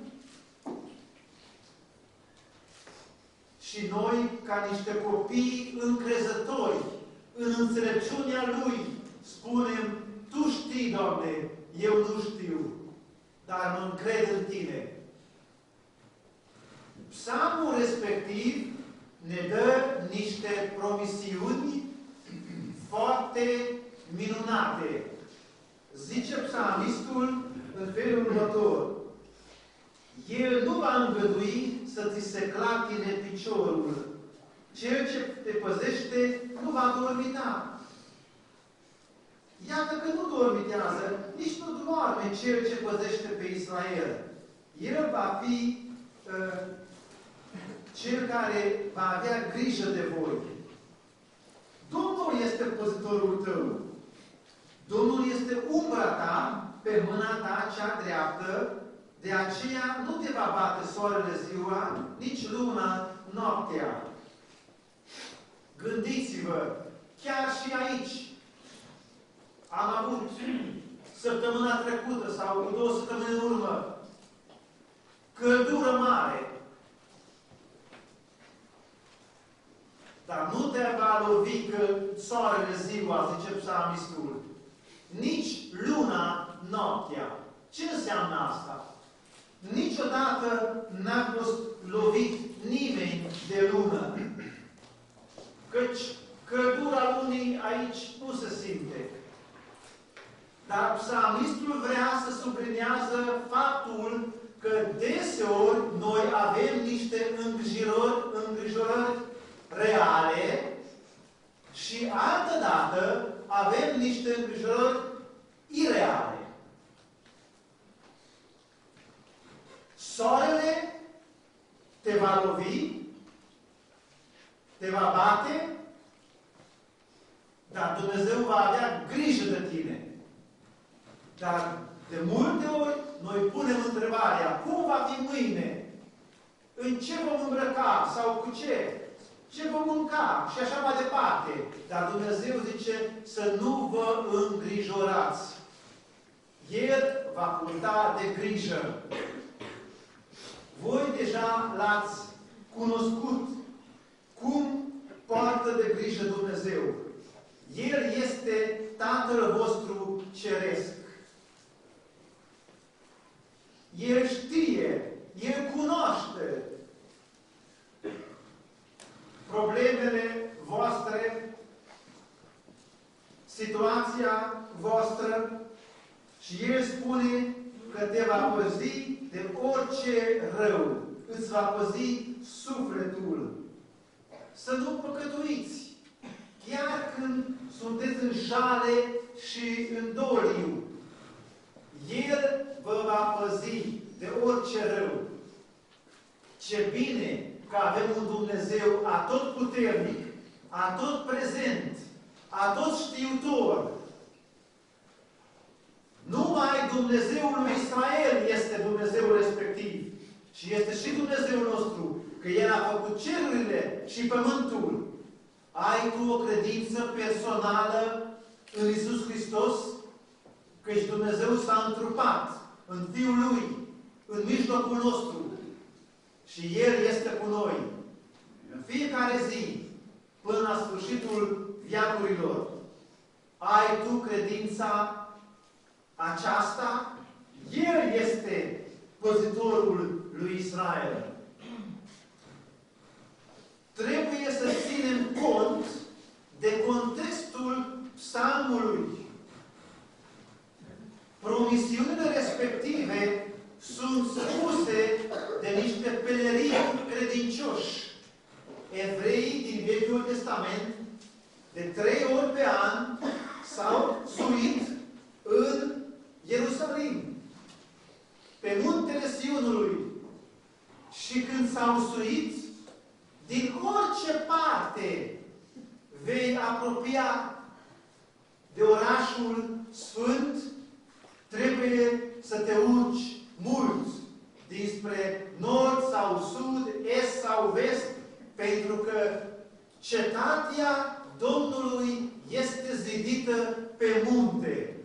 și noi, ca niște copii încrezători, în înțelepciunea Lui, spunem, Tu știi, Doamne, eu nu știu, dar mă încred în Tine. Psalmul respectiv ne dă niște promisiuni foarte minunate. Zice psalmistul în felul următor: El nu va îngădui să ți se clatine piciorul. Cel ce te păzește nu va dormita. Iată că nu dormitează, nici nu doarme Cel ce păzește pe Israel. El va fi uh, Cel care va avea grijă de voi. Domnul este păzitorul tău. Domnul este umbra ta pe mâna ta cea dreaptă. De aceea nu te va bate soarele ziua, nici luna noaptea. Gândiți-vă, chiar și aici am avut săptămâna trecută sau cu două săptămâni în urmă căldură mare. Dar nu te va lovi că soarele ziua, zice psalmistul, nici luna noaptea. Ce înseamnă asta? Niciodată n-a fost lovit nimeni de lună. Căci căldura lunii aici nu se simte. Dar psalmistul vrea să sublinează faptul că deseori noi avem niște îngrijorări, îngrijorări reale și altădată avem niște îngrijorări ireale. Soarele te va lovi, te va bate, dar Dumnezeu va avea grijă de tine. Dar de multe ori noi punem întrebarea, cum va fi mâine? În ce vom îmbrăca? Sau cu ce? Ce vom mânca? Și așa mai departe. Dar Dumnezeu zice să nu vă îngrijorați. El va purta de grijă. Voi deja l-ați cunoscut. Cum poartă de grijă Dumnezeu? El este Tatăl vostru ceresc. El știe, El cunoaște problemele voastre, situația voastră și El spune că te va păzi de orice rău, îți va păzi sufletul. Să nu păcătuiți, chiar când sunteți în jale și în doliu. El vă va păzi de orice rău. Ce bine că avem un Dumnezeu atotputernic, atotprezent, atotștiutor. Numai Dumnezeul lui Israel este Dumnezeul respectiv. Și este și Dumnezeul nostru, că El a făcut cerurile și pământul. Ai tu o credință personală în Iisus Hristos? Căci Dumnezeu s-a întrupat în Fiul Lui, în mijlocul nostru. Și El este cu noi. În fiecare zi, până la sfârșitul veacurilor. Ai tu credința aceasta? El este păzitorul lui Israel. Trebuie să ținem cont de contextul psalmului. Promisiunile respective sunt spuse de niște pelerini credincioși. Evreii din Vechiul Testament, de trei ori pe an, s-au suit în Ierusalim, pe muntele Sionului. Și când s-au suit, din orice parte vei apropia de orașul sfânt, trebuie să te urci mult dinspre nord sau sud, est sau vest, pentru că cetatea Domnului este zidită pe munte.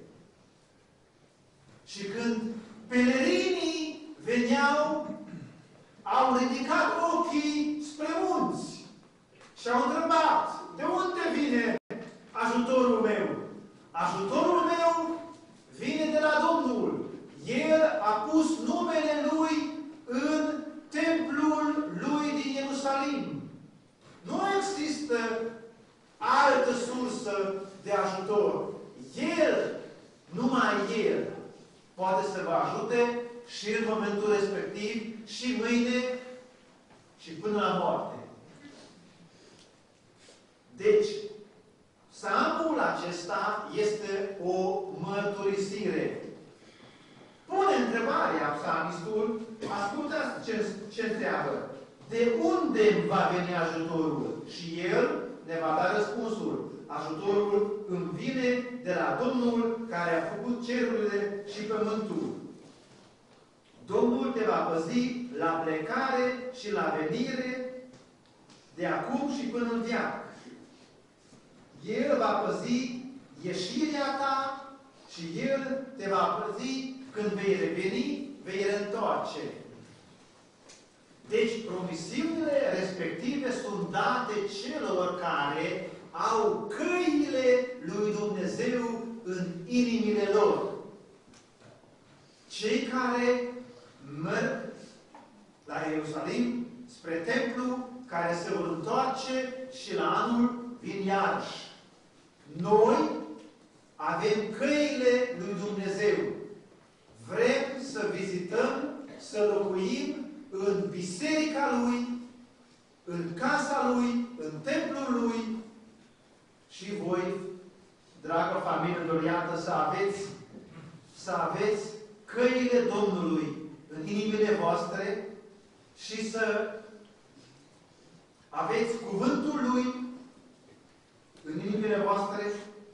Și când pelerinii veneau, au ridicat ochii spre munți și au întrebat, de unde vine ajutorul meu? Ajutorul meu vine de la Domnul. El a pus numele Lui în templul Lui din Ierusalim. Nu există altă sursă de ajutor. El, numai El, poate să vă ajute și în momentul respectiv, și mâine, și până la moarte. Deci, psalmul acesta este o mărturisire. Pune întrebarea psalmistul, ascultați ce, ce întreabă. De unde va veni ajutorul? Și el ne va da răspunsul. Ajutorul îmi vine de la Domnul care a făcut cerurile și pământul. Domnul te va păzi la plecare și la venire, de acum și până în veac. El va păzi ieșirea ta și El te va păzi când vei reveni, vei reîntoarce. Deci, promisiunile respective sunt date celor care au căile lui Dumnezeu în inimile lor. Cei care merg la Ierusalim, spre templu, care se vor întoarce și la anul vin iarăși. Noi avem căile lui Dumnezeu. Vrem să vizităm, să locuim în biserica Lui, în casa Lui, în templul Lui și voi, dragă familie doriată, să aveți să aveți căile Domnului în inimile voastre și să aveți cuvântul Lui în inimile voastre,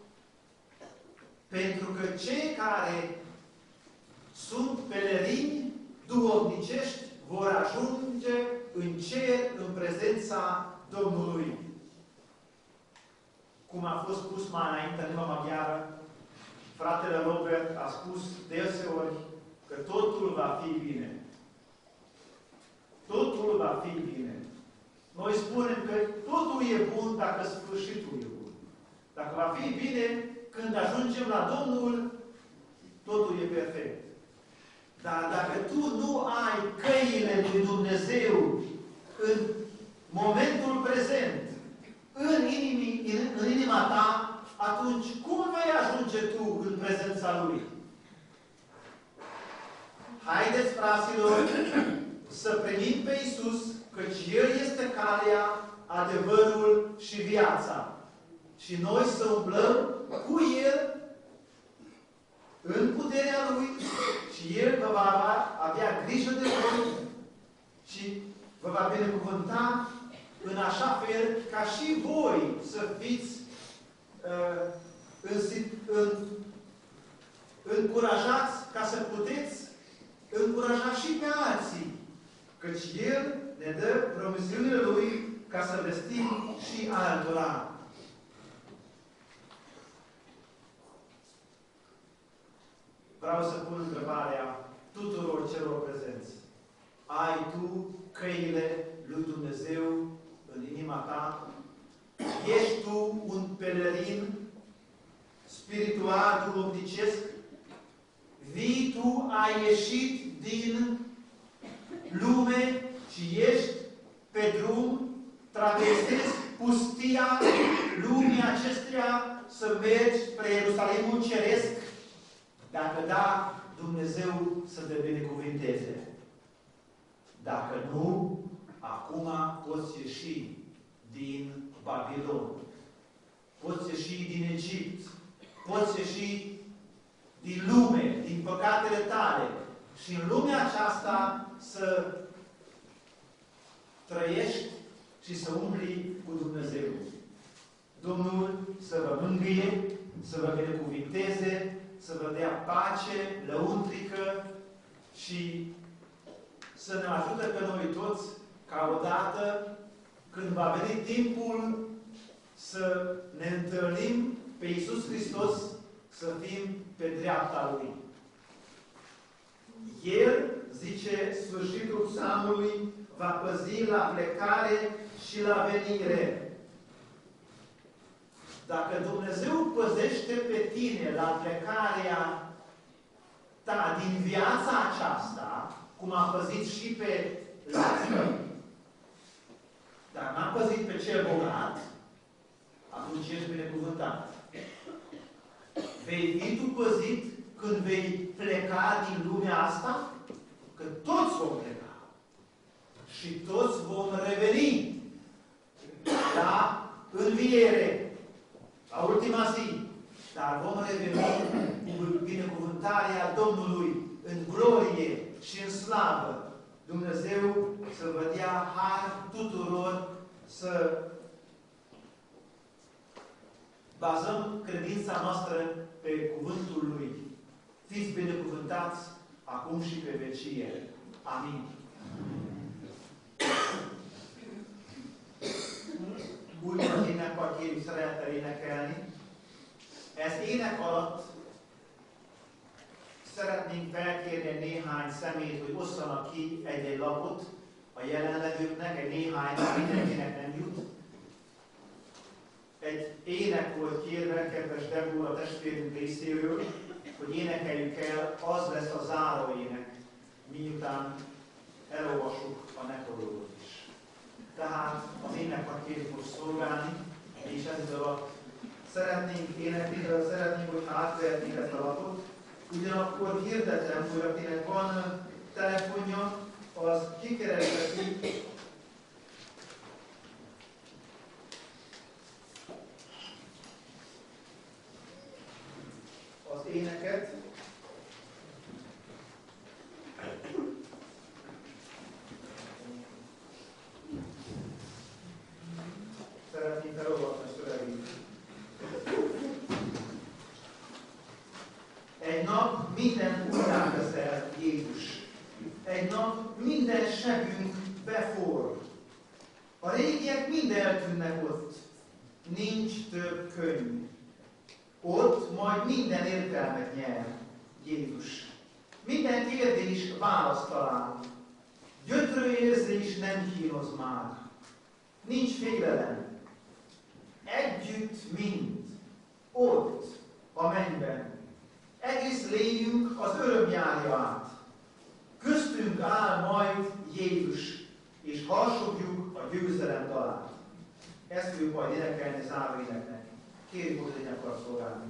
pentru că cei care sunt pelerini duhovnicești vor ajunge în cer în prezența Domnului. Cum a fost spus mai înainte în limba maghiară, fratele Robert a spus deseori că totul va fi bine. Totul va fi bine. Noi spunem că totul e bun dacă sfârșitul e bun. Dacă va fi bine, când ajungem la Domnul, totul e perfect. Dar dacă tu nu ai căile lui Dumnezeu în momentul prezent, în, inimi, în, în inima ta, atunci cum vei ajunge tu în prezența Lui? Haideți, fraților, să primim pe Iisus, căci El este calea, adevărul și viața. Și noi să umblăm cu El în puterea Lui și El vă va avea grijă de voi și vă va binecuvânta în așa fel ca și voi să fiți uh, în, în, încurajați ca să puteți încuraja și pe alții. Căci El ne dă promisiunile Lui ca să vestim și altora. Vreau să pun întrebarea tuturor celor prezenți. Ai tu căile lui Dumnezeu în inima ta? Ești tu un pelerin spiritual, duhovnicesc? Vii tu, ai ieșit din lume și ești pe drum, traversezi pustia lumii acesteia să mergi spre Ierusalimul Ceresc? Dacă da, Dumnezeu să te binecuvinteze. Dacă nu, acum poți ieși din Babilon. Poți ieși din Egipt. Poți ieși din lume, din păcatele tale. Și în lumea aceasta să trăiești și să umbli cu Dumnezeu. Domnul să vă mângâie, să vă binecuvinteze, să vă dea pace, lăuntrică și să ne ajute pe noi toți ca odată, când va veni timpul să ne întâlnim pe Iisus Hristos, să fim pe dreapta Lui. El, zice sfârșitul psalmului, va păzi la plecare și la venire. Dacă Dumnezeu păzește pe tine la plecarea ta din viața aceasta, cum a păzit și pe Lazar, dar n-a păzit pe cel bogat, atunci ești binecuvântat. Vei fi tu păzit când vei pleca din lumea asta? Că toți vom pleca. Și toți vom reveni la înviere, la ultima zi. Dar vom reveni cu binecuvântarea Domnului în glorie și în slavă. Dumnezeu să vă dea har tuturor să bazăm credința noastră pe cuvântul Lui. Fiți binecuvântați acum și pe vecie. Amin. Úgy van ének, kérjük szeretettel énekelni. Ez ének alatt szeretnénk felkérni néhány személyt, hogy osszanak ki egy-egy lapot a jelenlevőknek, egy néhány, mindenkinek nem jut. Egy ének volt kérve, kedves Debóra testvérünk részéről, hogy énekeljük el, az lesz a záróének, miután elolvassuk a nekrológot is. Tehát az éneknek kérjük most szolgálni, és ez alatt szeretnénk énekelni, de szeretnénk, hogy átvehetnénk ezt a lapot. Ugyanakkor hirdetem, hogy akinek van telefonja, az kikeresgeti az éneket, zsebünk beforr. A régiek mind eltűnnek ott. Nincs több könyv. Ott majd minden értelmet nyer Jézus. Minden kérdés választ talál. Gyötrő érzés nem kínoz már. Nincs félelem. Együtt mind. Ott, a mennyben. Egész lényünk az öröm járja át. Köztünk áll majd Jézus, és harsogjuk a győzelem dalát. Ezt fogjuk majd énekelni záró éneknek. Kérjük, hogy legyen akar szolgálni.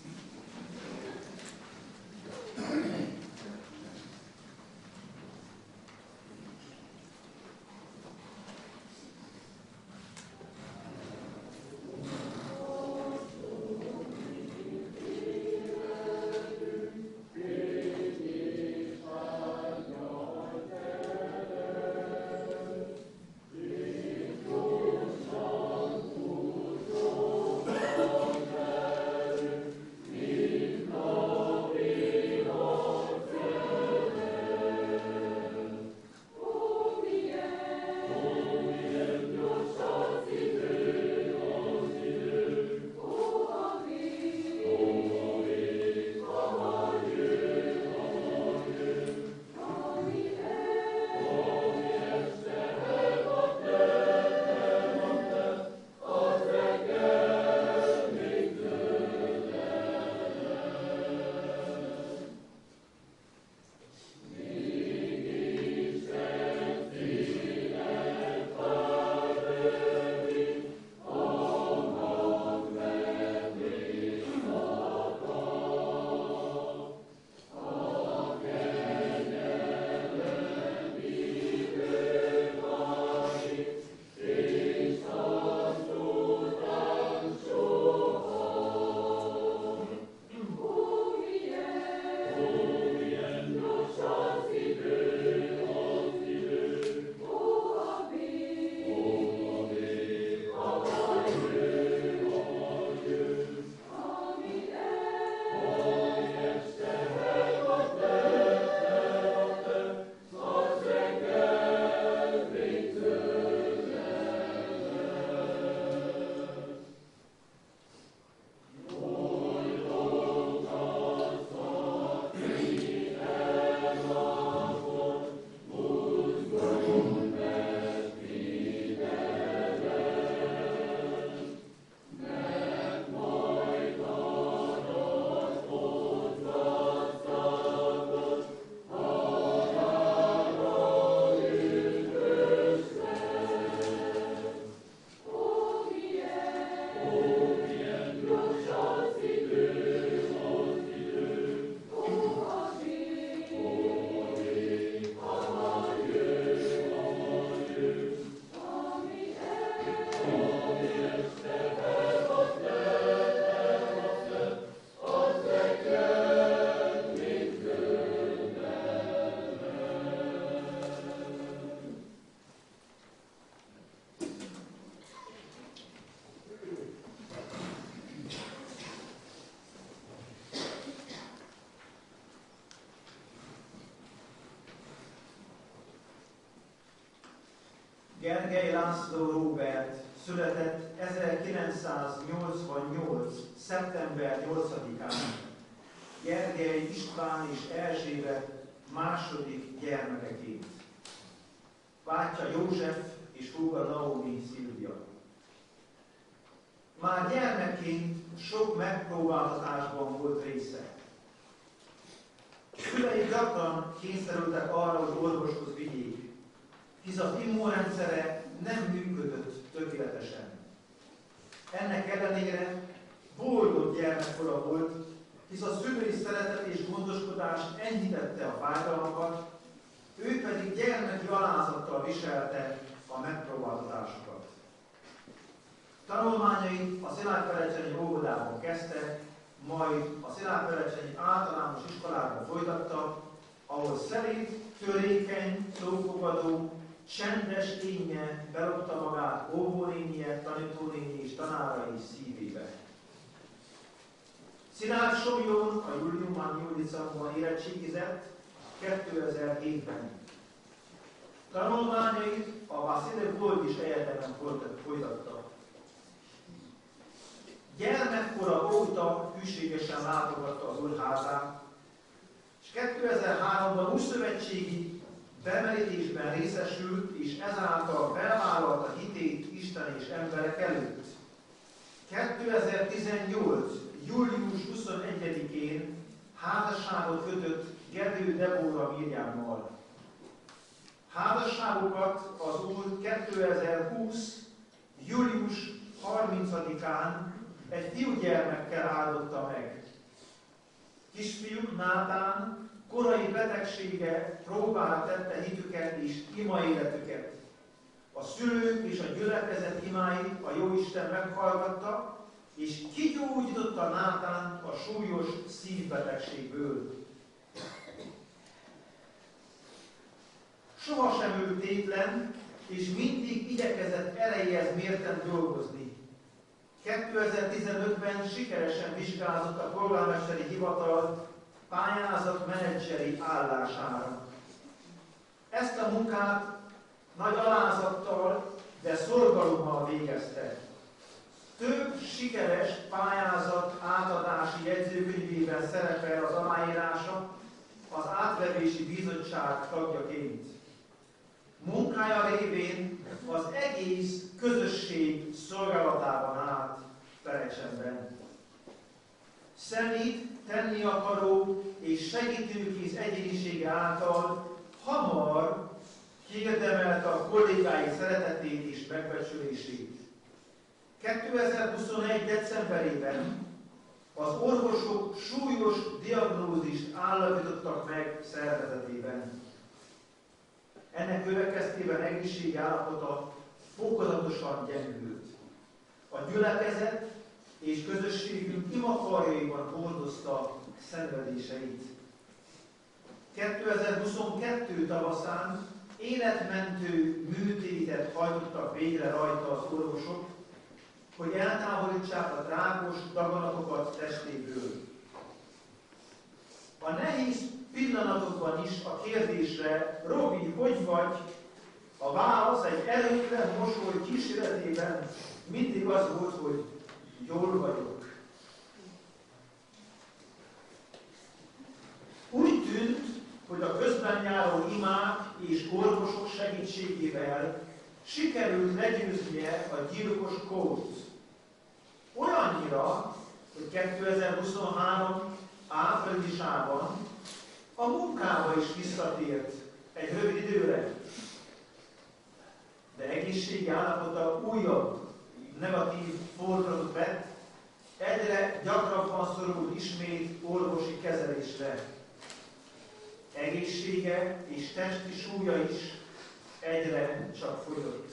Gergely László Róbert született ezerkilencszáznyolcvannyolc. szeptember nyolcadikán. Gergely István és Erzsébet második gyermekeként. Bátyja József és húga Naomi Szilvia. Már gyermekként sok megpróbáltatásban volt része. Szülei gyakran kényszerültek arra, hogy orvoshoz vigyék, hisz az immunrendszere nem működött tökéletesen. Ennek ellenére boldog gyermekkora volt, hisz a szülői szeretet és gondoskodás enyhítette a fájdalmakat, ő pedig gyermeki alázattal viselte a megpróbáltatásokat. Tanulmányait a Szilágyperecsényi óvodában kezdte, majd a Szilágyperecsényi általános iskolában folytatta, ahol szerint, törékeny, szófogadó, csendes lénye belopta magát óvónénije, tanítónénje és tanárai szívébe. Szilágy Somjón a Julium Liceuban érettségizett kétezer-hétben. Tanulmányait a Vasile Boldis Egyetemen folytatta. Gyermekkora óta hűségesen látogatta az úrházát, és kétezer-háromban újszövetségi bemerítésben részesült, és ezáltal bevállalta hitét Isten és emberek előtt. kétezer-tizennyolc. július huszonegyedikén házasságot kötött Gedő Debóra Mirjámmal. Házasságukat az úr kétezer-húsz. július harmincadikán egy fiúgyermekkel áldotta meg. Kisfiú Nátán korai betegsége próbára tette hitüket és imaéletüket. A szülők és a gyülekezet imáit a Jóisten meghallgatta, és kigyógyította Nátán a súlyos szívbetegségből. Sohasem ült tétlen, és mindig igyekezett erejéhez mérten dolgozni. kétezer-tizenötben sikeresen vizsgázott a polgármesteri hivatal pályázat menedzseri állására. Ezt a munkát nagy alázattal, de szorgalommal végezte. Több sikeres pályázat átadási jegyzőkönyvében szerepel az aláírása az átvevési bizottság tagjaként. Munkája révén az egész közösség szolgálatában állt Perecsenben. Szemét, tenni akaró és segítőkész egyénisége által hamar kiérdemelte a kollégái szeretetét és megbecsülését. kétezer-huszonegy. decemberében az orvosok súlyos diagnózist állapítottak meg szervezetében. Ennek következtében egészségi állapota fokozatosan gyengült. A gyülekezet és közösségünk imakarjaiban hordozta szenvedéseit. kétezer-huszonkettő tavaszán életmentő műtétet hajtottak végre rajta az orvosok, hogy eltávolítsák a drágos daganatokat testéből. A nehéz pillanatokban is a kérdésre, Robi, hogy vagy? A válasz egy erőtlen mosoly kíséretében mindig az volt, hogy jól vagyok. Úgy tűnt, hogy a közben járó imák és orvosok segítségével sikerült legyőznie a gyilkos kórt. Olyannyira, hogy kétezer-huszonhárom. áprilisában a munkába is visszatért egy rövid időre. De egészségi állapota újabb negatív fordulatot vett, egyre gyakrabban szorult ismét orvosi kezelésre. Egészsége és testi súlya is egyre csak fogyott.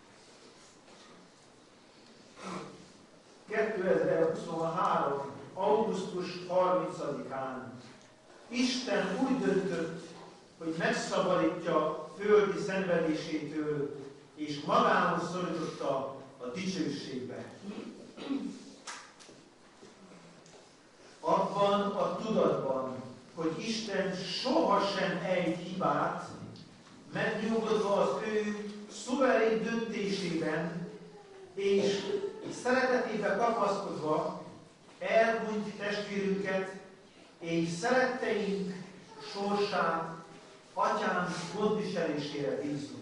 kétezer-huszonhárom. augusztus harmincadikán Isten úgy döntött, hogy megszabadítja földi szenvedésétől, és magához szorította a dicsőségbe. Abban a tudatban, hogy Isten sohasem ejt hibát, megnyugodva az ő szuverén döntésében, és szeretetébe kapaszkodva elhunyt testvérünket és szeretteink sorsát Atyánk gondviselésére bízzuk.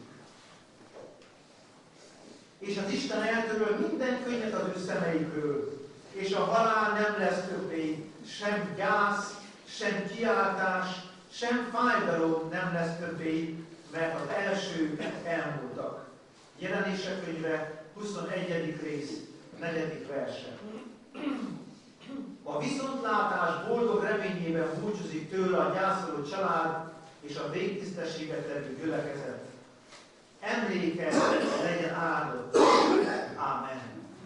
És az Isten eltöröl minden könnyet az ő szemeikről, és a halál nem lesz többé, sem gyász, sem kiáltás, sem fájdalom nem lesz többé, mert az első elmúltak. Jelenések könyve huszonegyedik rész, negyedik verse. A viszontlátás boldog reményében búcsúzik tőle a gyászoló család és a végtisztességet levő gyülekezet. Emléke legyen áldott. Ámen.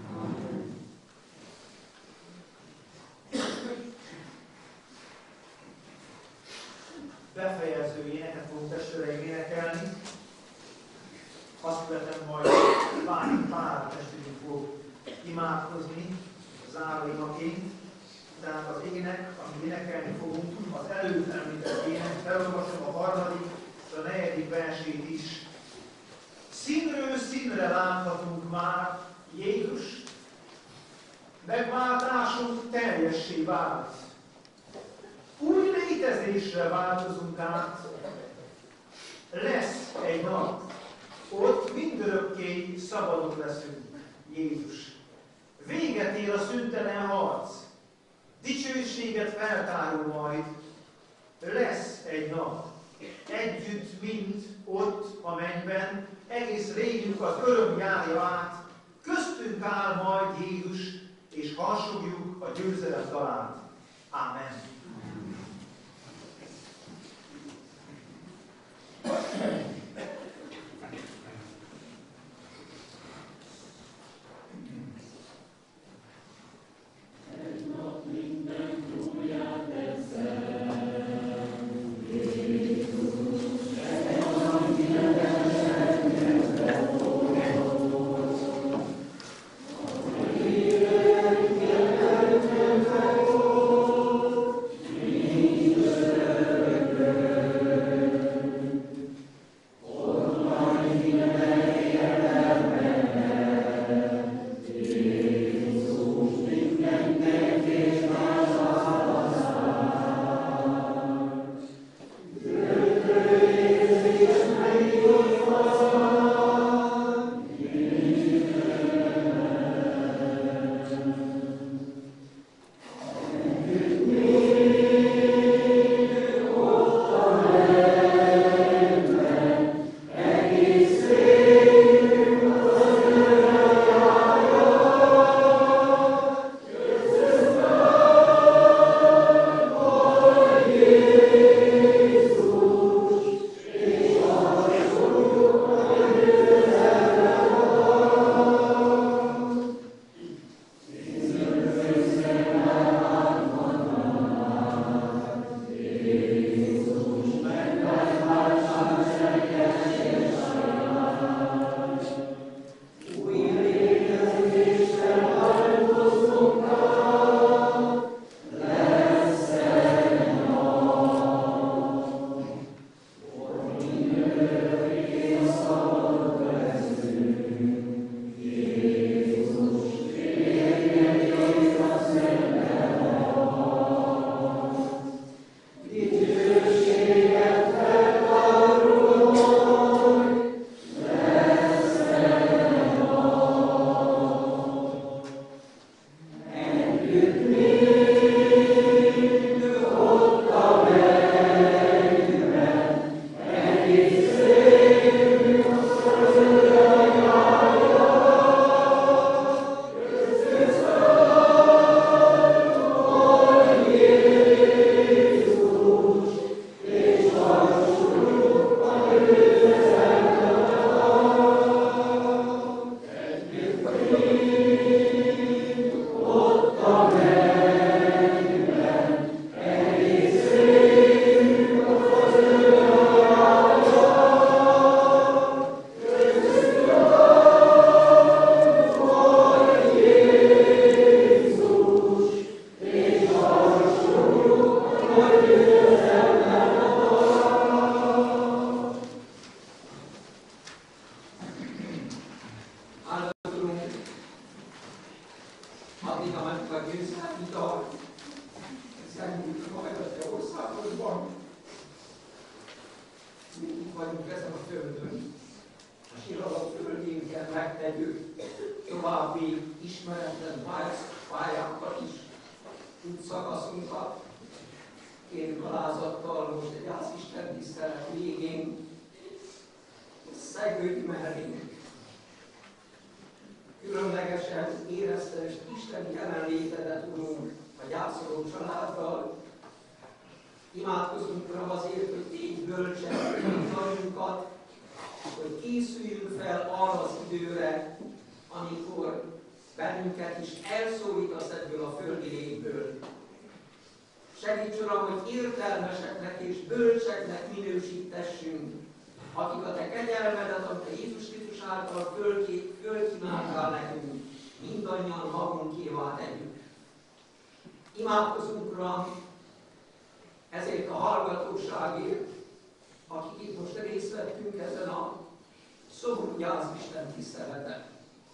Befejező éneket fogunk testvéreim énekelni. Azt követem majd pár, pár testvérünk fog imádkozni záróimaként. Tehát az ének, amit énekelni fogunk, az előtt említett ének, felolvasom a harmadik és a negyedik versét is színre láthatunk már Jézust, megváltásunk teljessé vált. Új létezésre változunk át. Lesz egy nap, ott mindörökké szabadok leszünk, Jézus. Véget ér a szüntelen harc, dicsőséget feltárul majd. Lesz egy nap, együtt mind ott a mennyben, egész régünk az öröm járja át, köztünk áll majd Jézus, és harsogjuk a győzelem dalát. Ámen. Imádkozunk, Uram, ezért a hallgatóságért, akik itt most részt vettünk ezen a szomorú ugye az Isten tisztelete.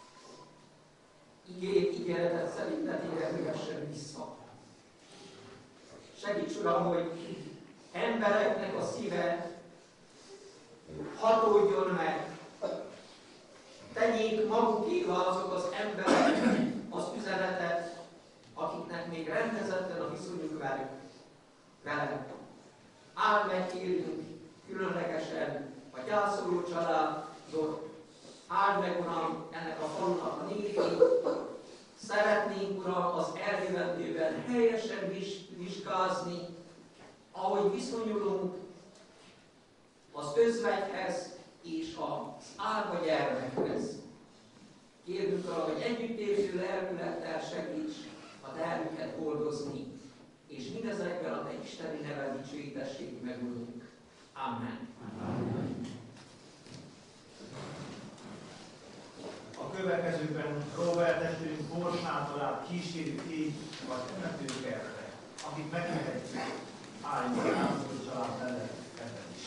Igét, ígéretet szerint ne térhessen vissza. Segíts, Uram, hogy embereknek a szíve hatódjon meg. Tegyék magukévá azok az emberek az üzenetet, akiknek még rendezetlen a viszonyuk velük. Velem. Áld meg kérünk különlegesen a gyászoló családot, áld meg, Uram, ennek a falunak a népét. Szeretnénk, Uram, az eljövendőben helyesen vizsgázni, ahogy viszonyulunk az özvegyhez és az árva gyermekhez. Kérjük, Uram, hogy együttérző lelkülettel segíts a termüket hordozni, és mindezekben a Te isteni neved dicsőítessék meg, Urunk. Amen. Amen. A következőkben Robert testvérünk Bors általát kísérjük így a temetőkertre, akik megtehetjük, álljunk a László család mellett ebben is.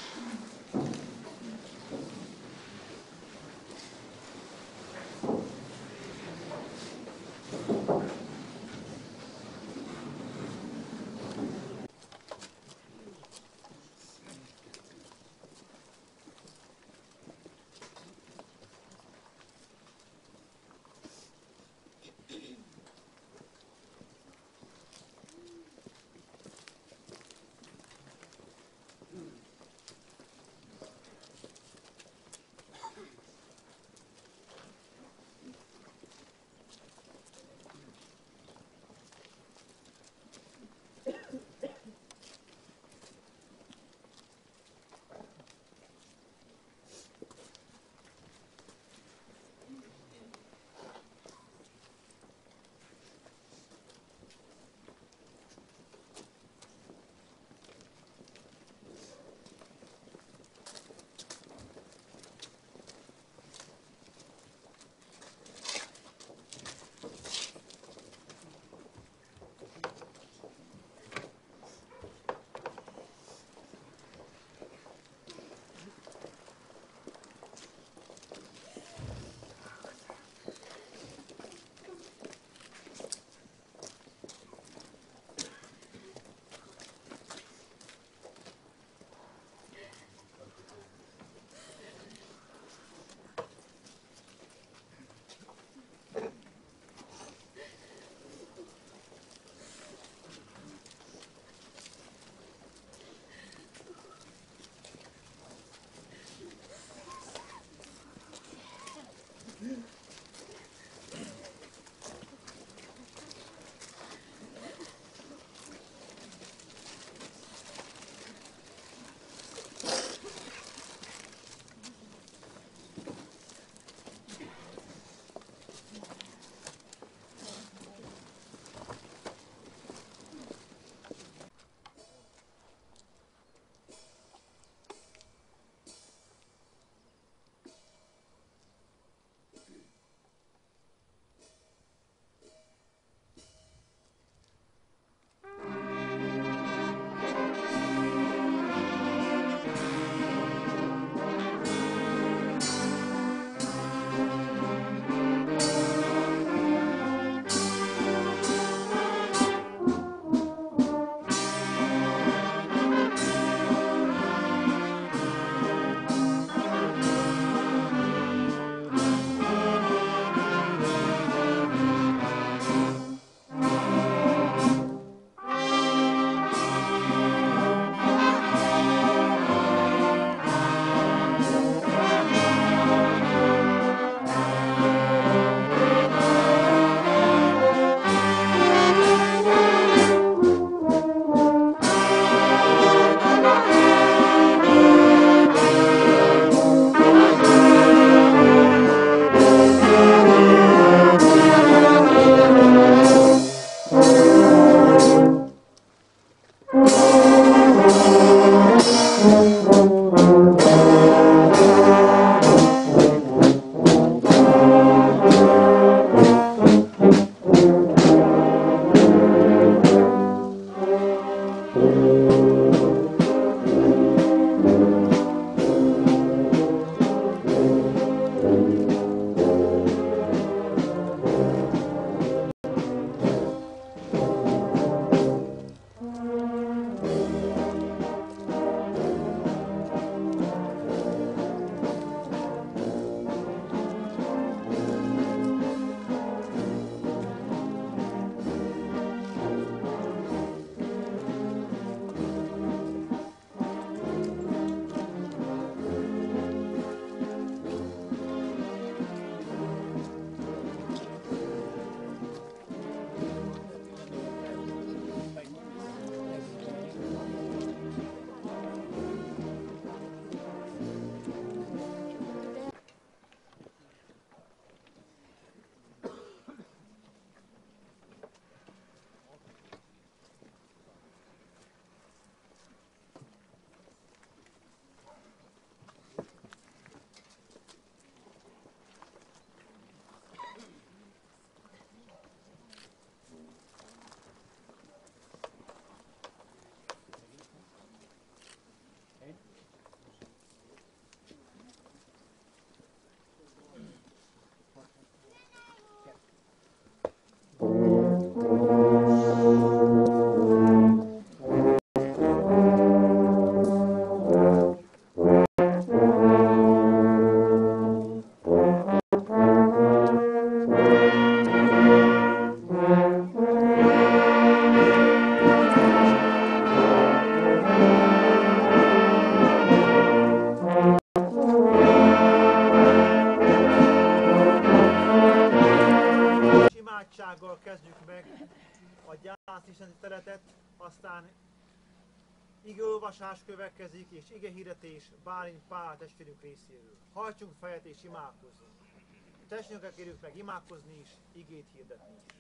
isteni teletet, aztán igeolvasás következik, és igehirdetés Bálint Pál testvérünk részéről. Hajtsunk fejet és imádkozzunk. Testvérünkkel kérjük meg imádkozni is, igét hirdetni is.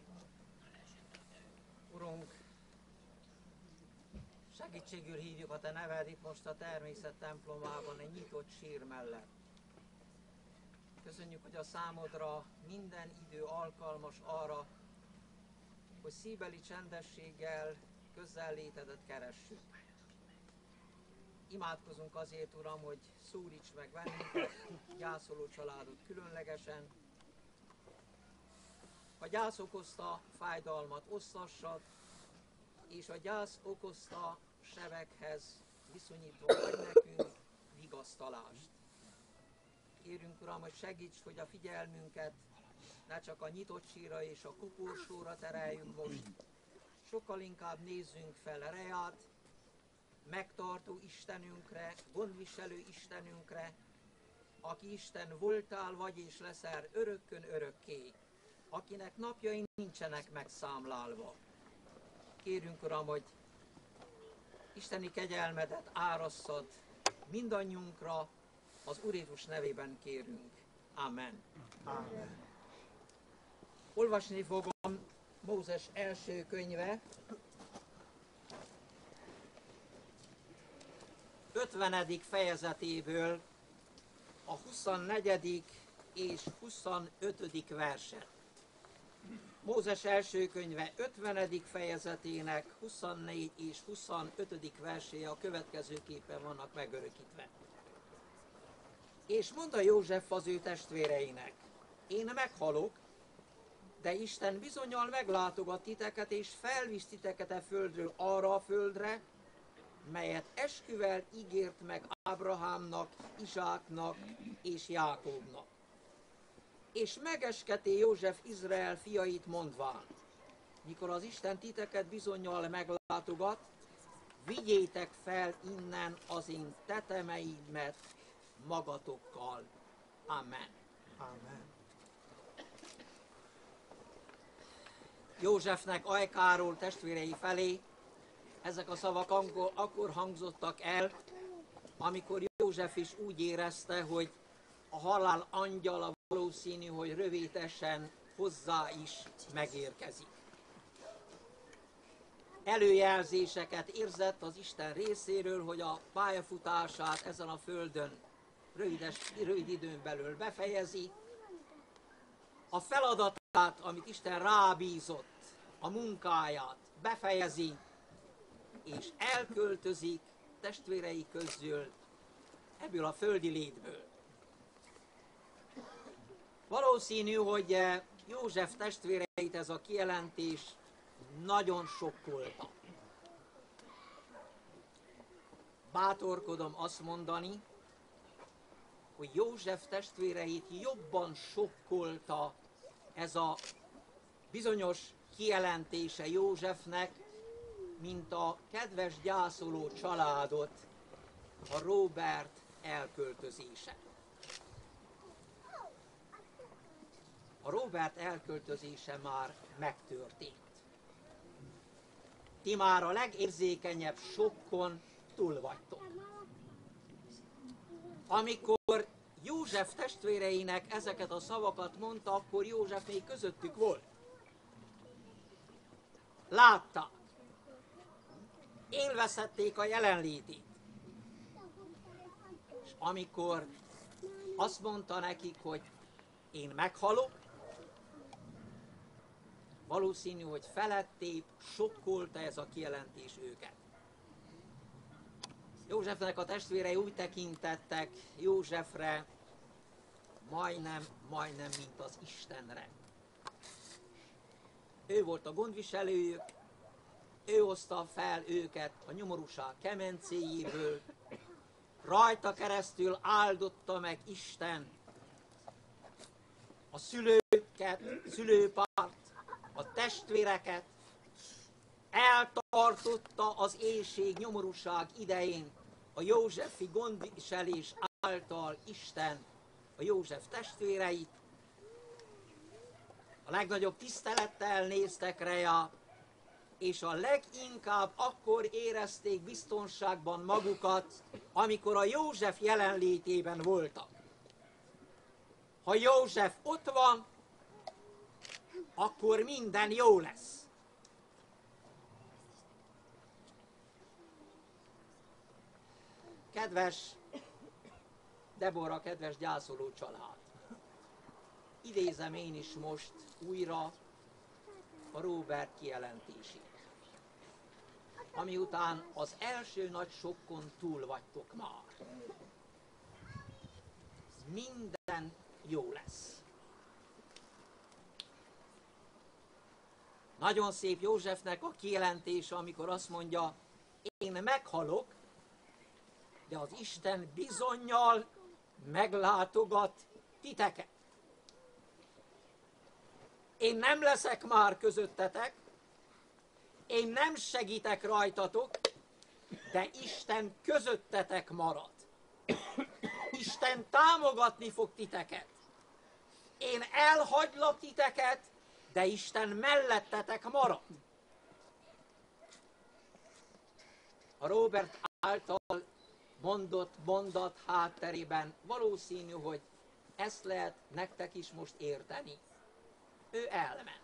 Urunk, segítségül hívjuk a Te neved itt most a természet templomában, egy nyitott sír mellett. Köszönjük, hogy a számodra minden idő alkalmas arra, hogy szívbeli csendességgel közellétedet keressük. Imádkozunk azért, Uram, hogy szólíts meg bennünket, gyászoló családot különlegesen. A gyász okozta fájdalmat osztassad, és a gyász okozta sebekhez viszonyítva adj nekünk vigasztalást. Kérünk, Uram, hogy segíts, hogy a figyelmünket ne csak a nyitott sírra és a koporsóra tereljük most, sokkal inkább nézzünk fel Reát, megtartó Istenünkre, gondviselő Istenünkre, aki Isten voltál, vagy és leszel örökkön örökké, akinek napjai nincsenek megszámlálva. Kérünk, Uram, hogy isteni kegyelmedet árasszad mindannyiunkra, az Úr Jézus nevében kérünk. Amen. Amen. Olvasni fogom Mózes első könyve, ötvenedik fejezetéből a huszonnegyedik és huszonötödik verset. Mózes első könyve ötvenedik fejezetének huszonnégy és huszonötödik versé a következőképpen vannak megörökítve. És mondta József az ő testvéreinek, én meghalok, de Isten bizonnyal meglátogat titeket, és felvisz titeket e földről arra a földre, melyet esküvel ígért meg Ábrahámnak, Izsáknak és Jákóbnak. És megesketi József Izrael fiait mondván, mikor az Isten titeket bizonnyal meglátogat, vigyétek fel innen az én tetemeimet magatokkal. Amen. Amen. Józsefnek ajkáról testvérei felé ezek a szavak akkor hangzottak el, amikor József is úgy érezte, hogy a halál angyala valószínű, hogy rövidesen hozzá is megérkezik. Előjelzéseket érzett az Isten részéről, hogy a pályafutását ezen a földön rövides, rövid időn belül befejezi. A feladatát, amit Isten rábízott, a munkáját befejezi, és elköltözik testvérei közül ebből a földi létből. Valószínű, hogy József testvéreit ez a kijelentés nagyon sokkolta. Bátorkodom azt mondani, hogy József testvéreit jobban sokkolta ez a bizonyos kijelentése Józsefnek, mint a kedves gyászoló családot, a Róbert elköltözése. A Róbert elköltözése már megtörtént. Ti már a legérzékenyebb sokkon túl vagytok. Amikor József testvéreinek ezeket a szavakat mondta, akkor József még közöttük volt. Látták, élvezhették a jelenlétét. És amikor azt mondta nekik, hogy én meghalok, valószínű, hogy felettébb sokkolta ez a kijelentés őket. Józsefnek a testvérei úgy tekintettek Józsefre, majdnem, majdnem, mint az Istenre. Ő volt a gondviselőjük, ő hozta fel őket a nyomorúság kemencéjéből, rajta keresztül áldotta meg Isten a szülőket, szülőpárt, a testvéreket, eltartotta az éhség, nyomorúság idején a józsefi gondviselés által Isten a József testvéreit. A legnagyobb tisztelettel néztek Rea, és a leginkább akkor érezték biztonságban magukat, amikor a József jelenlétében voltak. Ha József ott van, akkor minden jó lesz. Kedves Debora, kedves gyászoló család! Idézem én is most újra a Róbert kijelentését. Ami után az első nagy sokkon túl vagytok már. Minden jó lesz. Nagyon szép Józsefnek a kijelentése, amikor azt mondja, én meghalok, de az Isten bizonnyal meglátogat titeket. Én nem leszek már közöttetek, én nem segítek rajtatok, de Isten közöttetek marad. Isten támogatni fog titeket. Én elhagylak titeket, de Isten mellettetek marad. A Róbert által mondott mondat hátterében valószínű, hogy ezt lehet nektek is most érteni. Ő elment,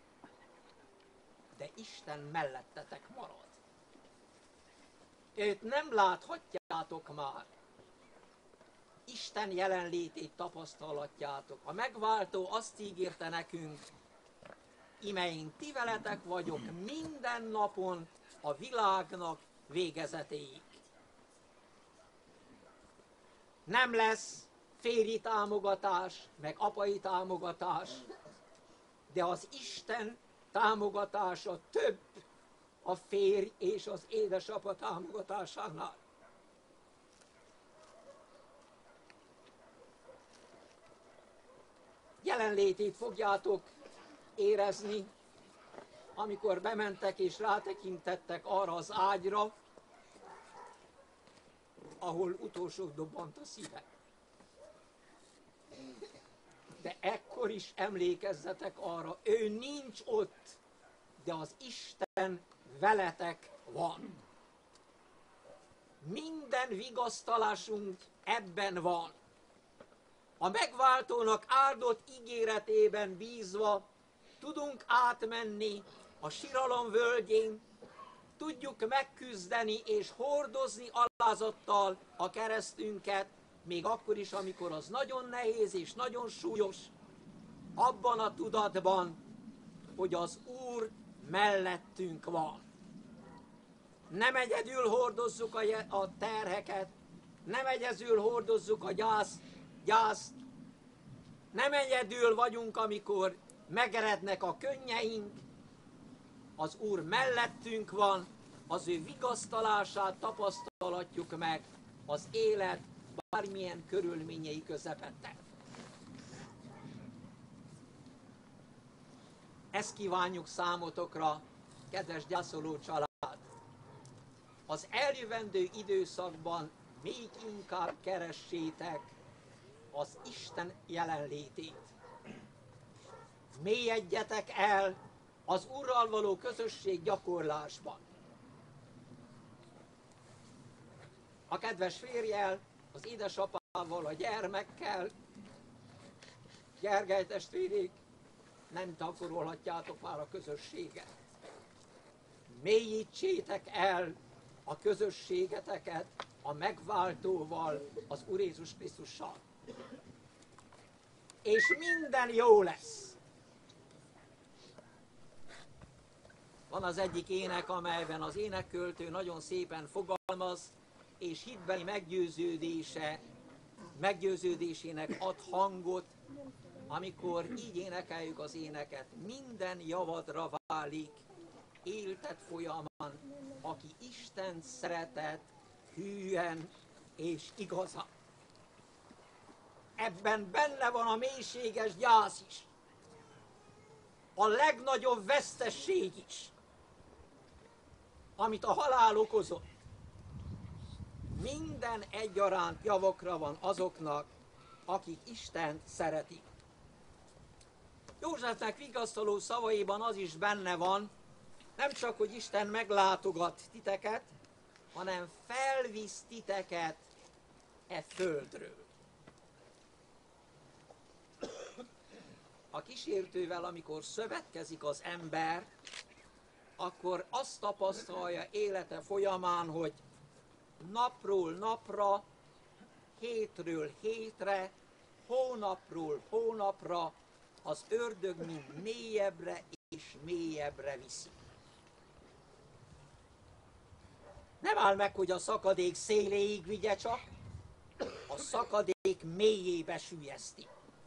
de Isten mellettetek marad. Őt nem láthatjátok már. Isten jelenlétét tapasztalatjátok. A megváltó azt ígérte nekünk, ime én ti veletek vagyok minden napon a világnak végezetéig. Nem lesz férji támogatás, meg apai támogatás, de az Isten támogatása több a férj és az édesapa támogatásánál. Jelenlétét fogjátok érezni, amikor bementek és rátekintettek arra az ágyra, ahol utolsó dobbant a szíve. De ekkor is emlékezzetek arra, ő nincs ott, de az Isten veletek van. Minden vigasztalásunk ebben van. A megváltónak áldott ígéretében bízva tudunk átmenni a siralom völgyén, tudjuk megküzdeni és hordozni alázattal a keresztünket, még akkor is, amikor az nagyon nehéz és nagyon súlyos, abban a tudatban, hogy az Úr mellettünk van. Nem egyedül hordozzuk a terheket, nem egyedül hordozzuk a gyász, gyászt, nem egyedül vagyunk, amikor megerednek a könnyeink, az Úr mellettünk van, az ő vigasztalását tapasztalatjuk meg az élet bármilyen körülményei közepette. Ezt kívánjuk számotokra, kedves gyászoló család! Az eljövendő időszakban még inkább keressétek az Isten jelenlétét. Mélyedjetek el az Úrral való közösség gyakorlásban. A kedves férjel, az édesapával, a gyermekkel, Gergely testvérék, nem gyakorolhatjátok már a közösséget. Mélyítsétek el a közösségeteket a megváltóval, az Úr Jézus Krisztussal. És minden jó lesz. Van az egyik ének, amelyben az énekköltő nagyon szépen fogalmaz, és hitbeli meggyőződése, meggyőződésének ad hangot, amikor így énekeljük az éneket. Minden javadra válik, élted folyamán, aki Isten szeretett, hűen és igazán. Ebben benne van a mélységes gyász is, a legnagyobb vesztesség is, amit a halál okozott. Minden egyaránt javakra van azoknak, akik Istent szeretik. Józsefnek vigasztaló szavaiban az is benne van, Nem csak, hogy Isten meglátogat titeket, hanem felvisz titeket e földről. A kísértővel, amikor szövetkezik az ember, akkor azt tapasztalja élete folyamán, hogy napról napra, hétről hétre, hónapról hónapra az ördög mind mélyebbre és mélyebbre viszi. Nem áll meg, hogy a szakadék széléig vigye csak, a szakadék mélyébe süllyeszti.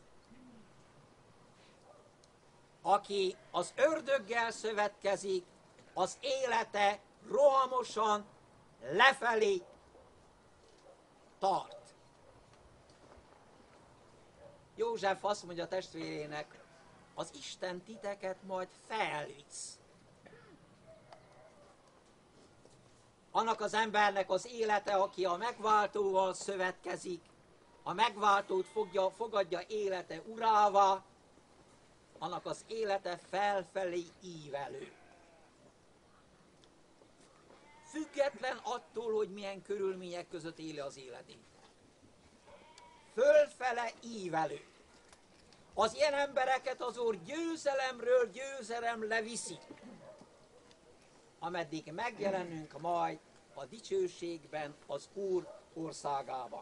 Aki az ördöggel szövetkezik, az élete rohamosan lefelé tart. József azt mondja testvérének, az Isten titeket majd felvisz. Annak az embernek az élete, aki a megváltóval szövetkezik, a megváltót fogja, fogadja élete urává, annak az élete felfelé ívelő. Független attól, hogy milyen körülmények között éli az életét. Fölfele ívelő. Az ilyen embereket az Úr győzelemről győzelemre viszi, ameddig megjelenünk majd a dicsőségben az Úr országában.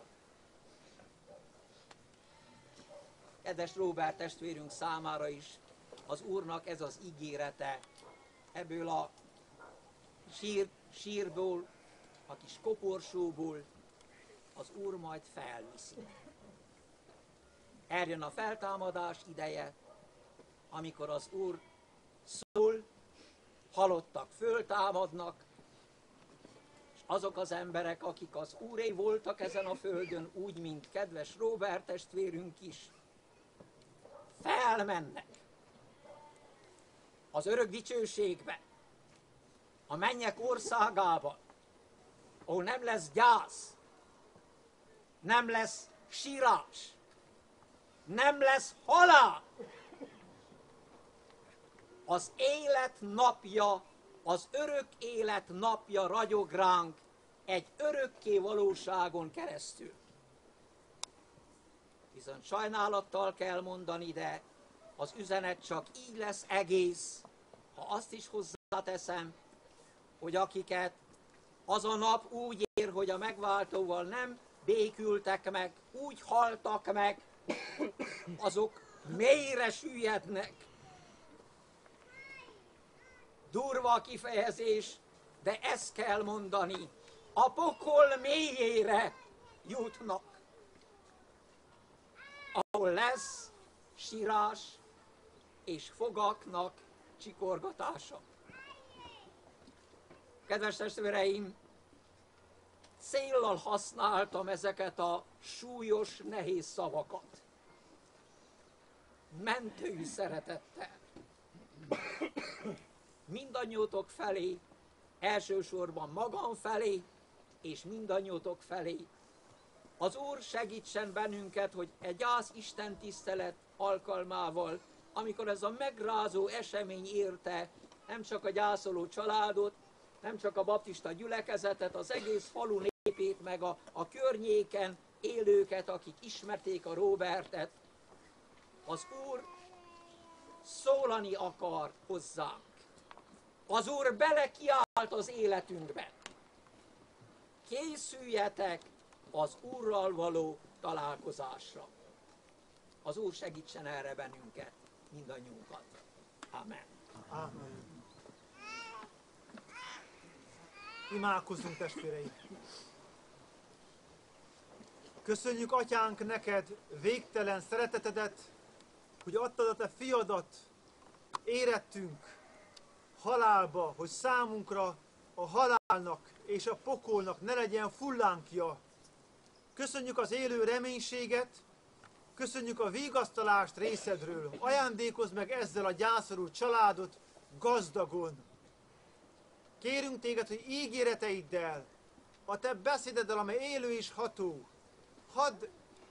Kedves Róbert testvérünk számára is az Úrnak ez az ígérete, ebből a sír, sírból, a kis koporsóból az Úr majd felviszi. Eljön a feltámadás ideje, amikor az Úr szól, halottak föltámadnak, és azok az emberek, akik az Úré voltak ezen a földön, úgy, mint kedves Róbert testvérünk is, felmennek az örök dicsőségbe, a mennyek országába, ahol nem lesz gyász, nem lesz sírás, nem lesz halál. Az élet napja, az örök élet napja ragyog ránk egy örökké valóságon keresztül. Viszont sajnálattal kell mondani, de az üzenet csak így lesz egész, ha azt is hozzáteszem, hogy akiket az a nap úgy ér, hogy a megváltóval nem békültek meg, úgy haltak meg, azok mélyre süllyednek. Durva a kifejezés, de ezt kell mondani, a pokol mélyére jutnak, ahol lesz sírás és fogaknak csikorgatása. Kedves testvéreim, céllal használtam ezeket a súlyos, nehéz szavakat. Mentői szeretettel. Mindannyiótok felé, elsősorban magam felé, és mindannyiótok felé. Az Úr segítsen bennünket, hogy egy gyász Isten tisztelet alkalmával, amikor ez a megrázó esemény érte nem csak a gyászoló családot, nem csak a baptista gyülekezetet, az egész falu népét, meg a, a környéken élőket, akik ismerték a Róbertet, az Úr szólani akar hozzánk. Az Úr belekiált az életünkbe. Készüljetek az Úrral való találkozásra. Az Úr segítsen erre bennünket, mindannyiunkat. Amen. Amen. Imádkozzunk, testvéreim! Köszönjük, Atyánk, neked végtelen szeretetedet, hogy adtad a te fiadat, érettünk halálba, hogy számunkra a halálnak és a pokolnak ne legyen fullánkja. Köszönjük az élő reménységet, köszönjük a vigasztalást részedről. Ajándékozz meg ezzel a gyászoló családot gazdagon. Kérünk téged, hogy ígéreteiddel, a te beszédeddel, amely élő és ható, hadd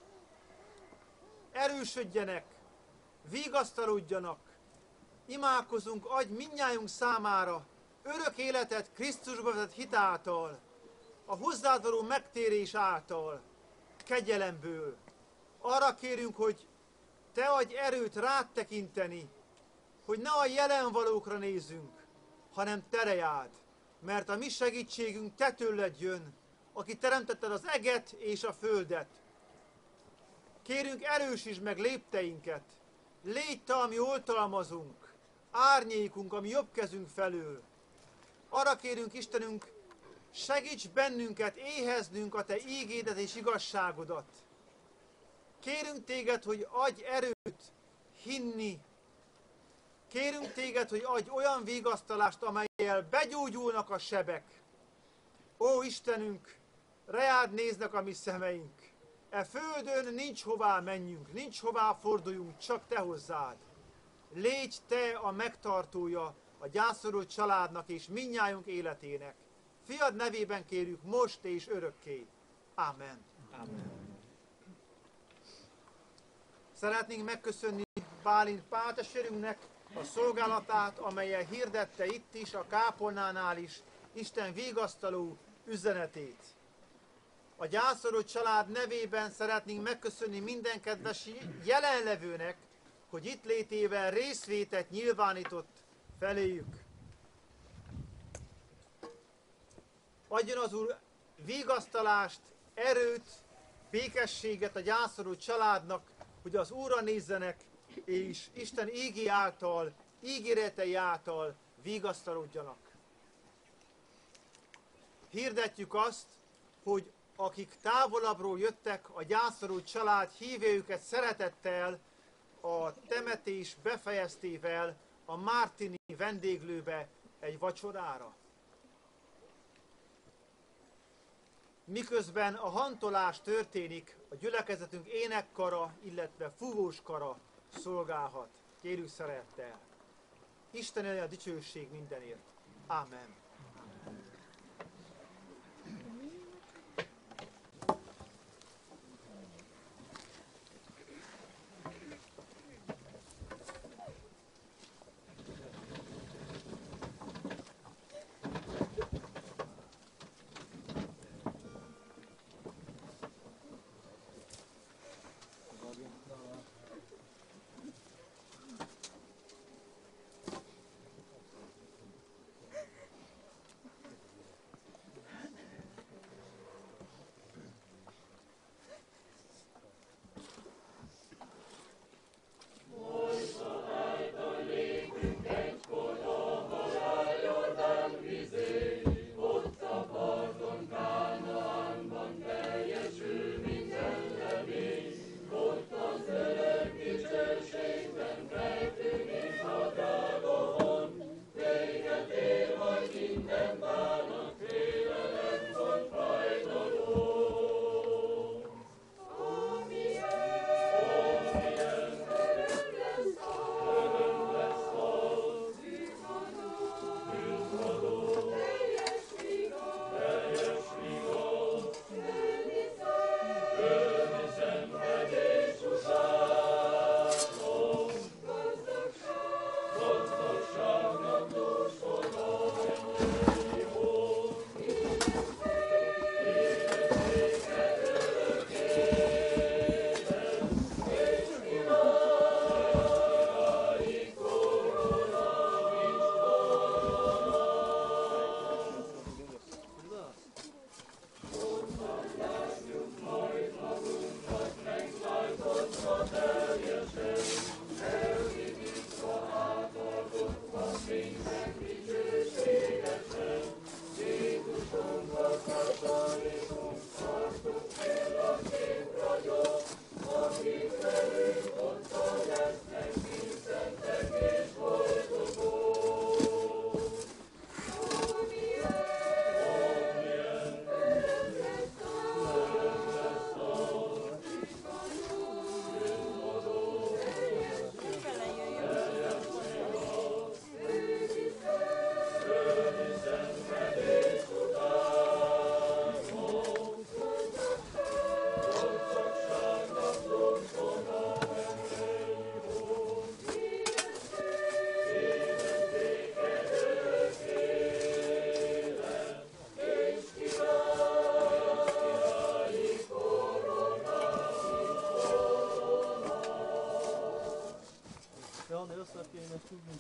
erősödjenek, vigasztalódjanak. Imádkozunk, adj mindnyájunk számára örök életet Krisztusba vetett hit által, a hozzád való megtérés által, kegyelemből. Arra kérünk, hogy Te adj erőt rád tekinteni, hogy ne a jelen valókra nézzünk, hanem Te reád, mert a mi segítségünk Te tőled jön, aki teremtetted az eget és a földet. Kérünk, erősítsd meg lépteinket, légy Te, ami oltalmazunk, árnyékunk, ami jobb kezünk felől. Arra kérünk, Istenünk, segíts bennünket éheznünk a Te ígédet és igazságodat. Kérünk Téged, hogy adj erőt hinni. Kérünk Téged, hogy adj olyan vigasztalást, amellyel begyógyulnak a sebek. Ó Istenünk, reád néznek a mi szemeink. E földön nincs hová menjünk, nincs hová forduljunk, csak Te hozzád. Légy Te a megtartója a gyászoló családnak és mindnyájunk életének. Fiad nevében kérjük most és örökké. Amen. Amen. Szeretnénk megköszönni Bálint páltestvérünknek a szolgálatát, amellyel hirdette itt is, a kápolnánál is Isten vigasztaló üzenetét. A gyászoló család nevében szeretnénk megköszönni minden kedves jelenlevőnek, hogy itt létével részvétet nyilvánított feléjük. Adjon az Úr vigasztalást, erőt, békességet a gyászoló családnak, hogy az Úrra nézzenek, és Isten ígé által, ígéretei által vigasztalodjanak. Hirdetjük azt, hogy akik távolabbról jöttek, a gyászoló család hívja őket szeretettel a temetés befejeztével a Mártini vendéglőbe egy vacsorára. Miközben a hantolás történik, a gyülekezetünk énekkara, illetve fúvóskara szolgálhat. Kérjük szeretettel. Isten a dicsőség mindenért. Ámen. Ja, ne össze kéne tudni,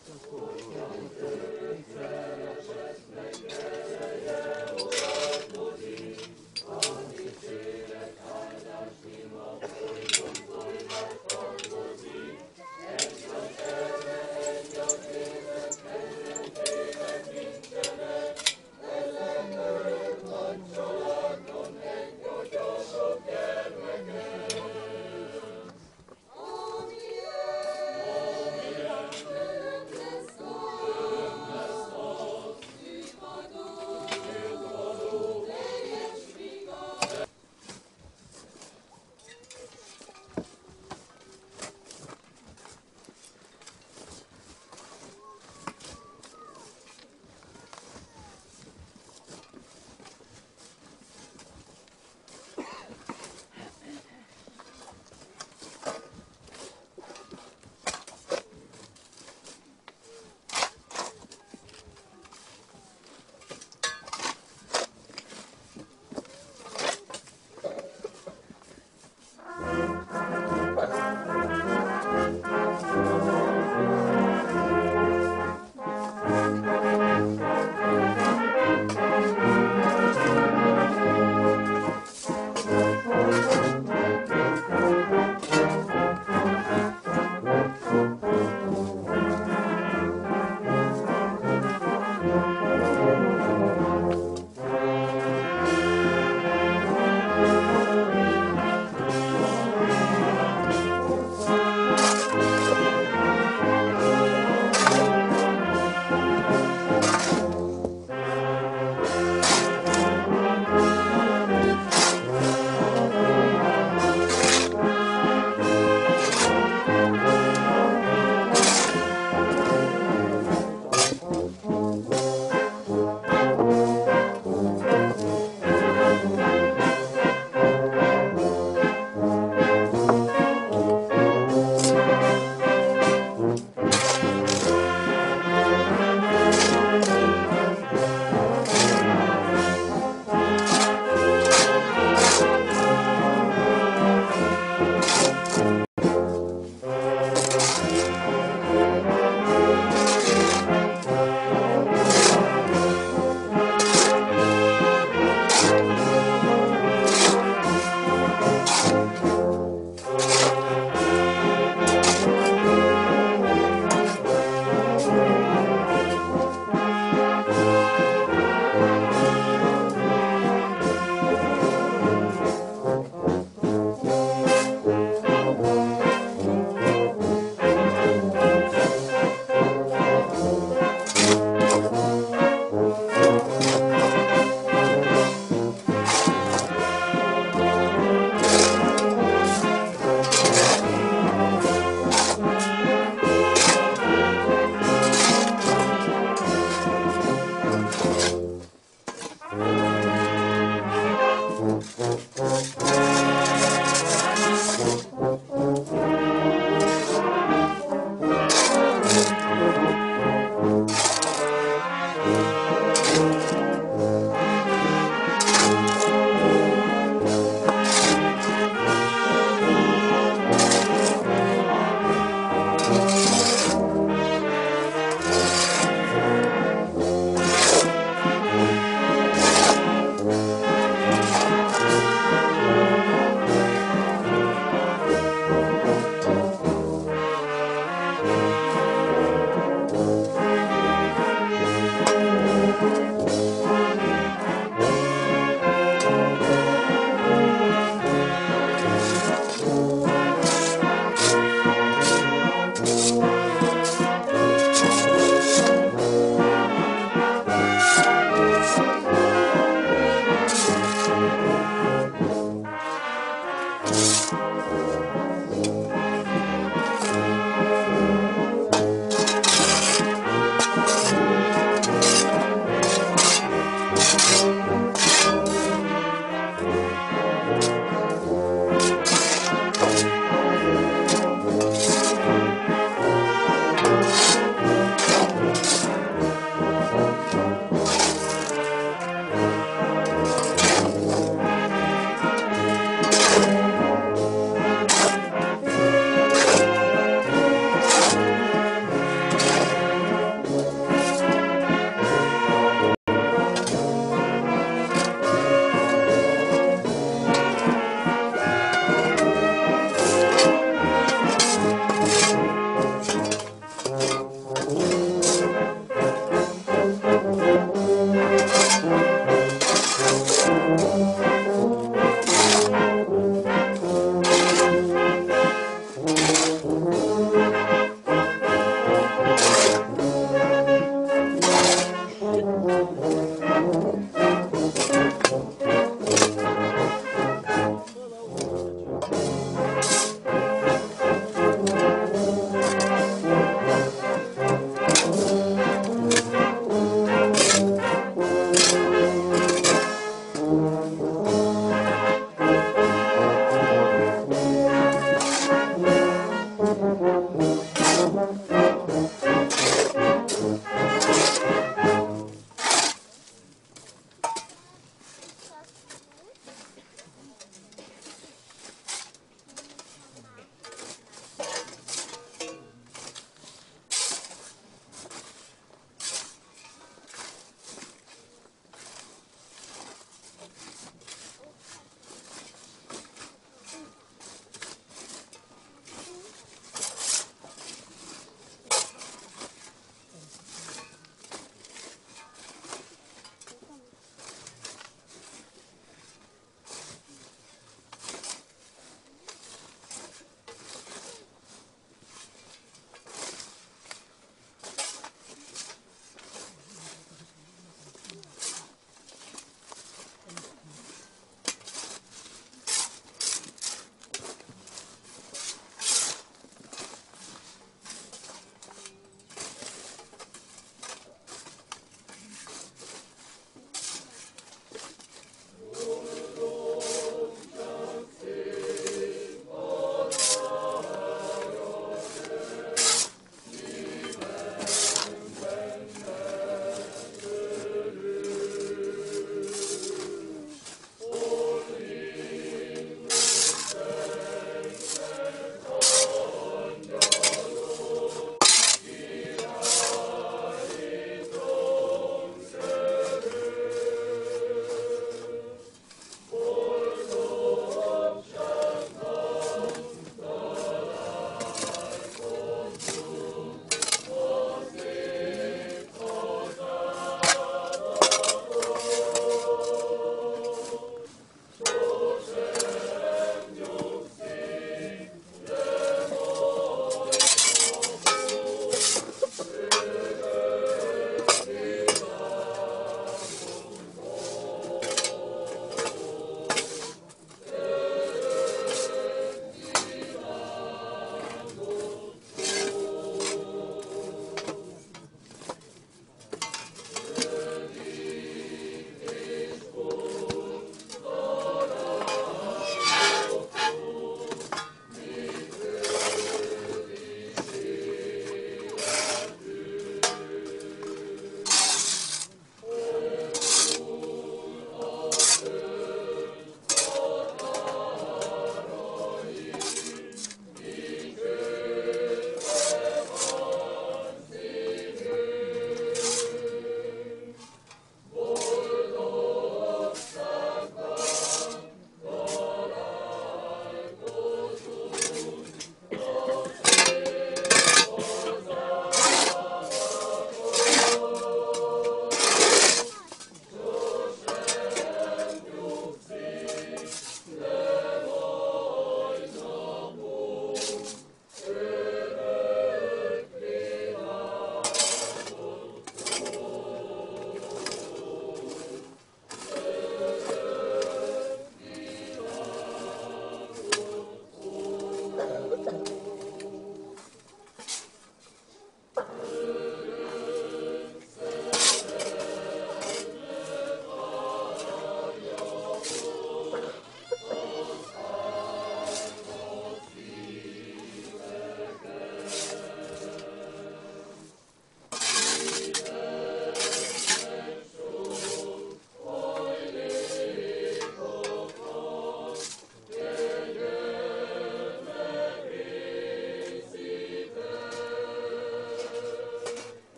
Thank you.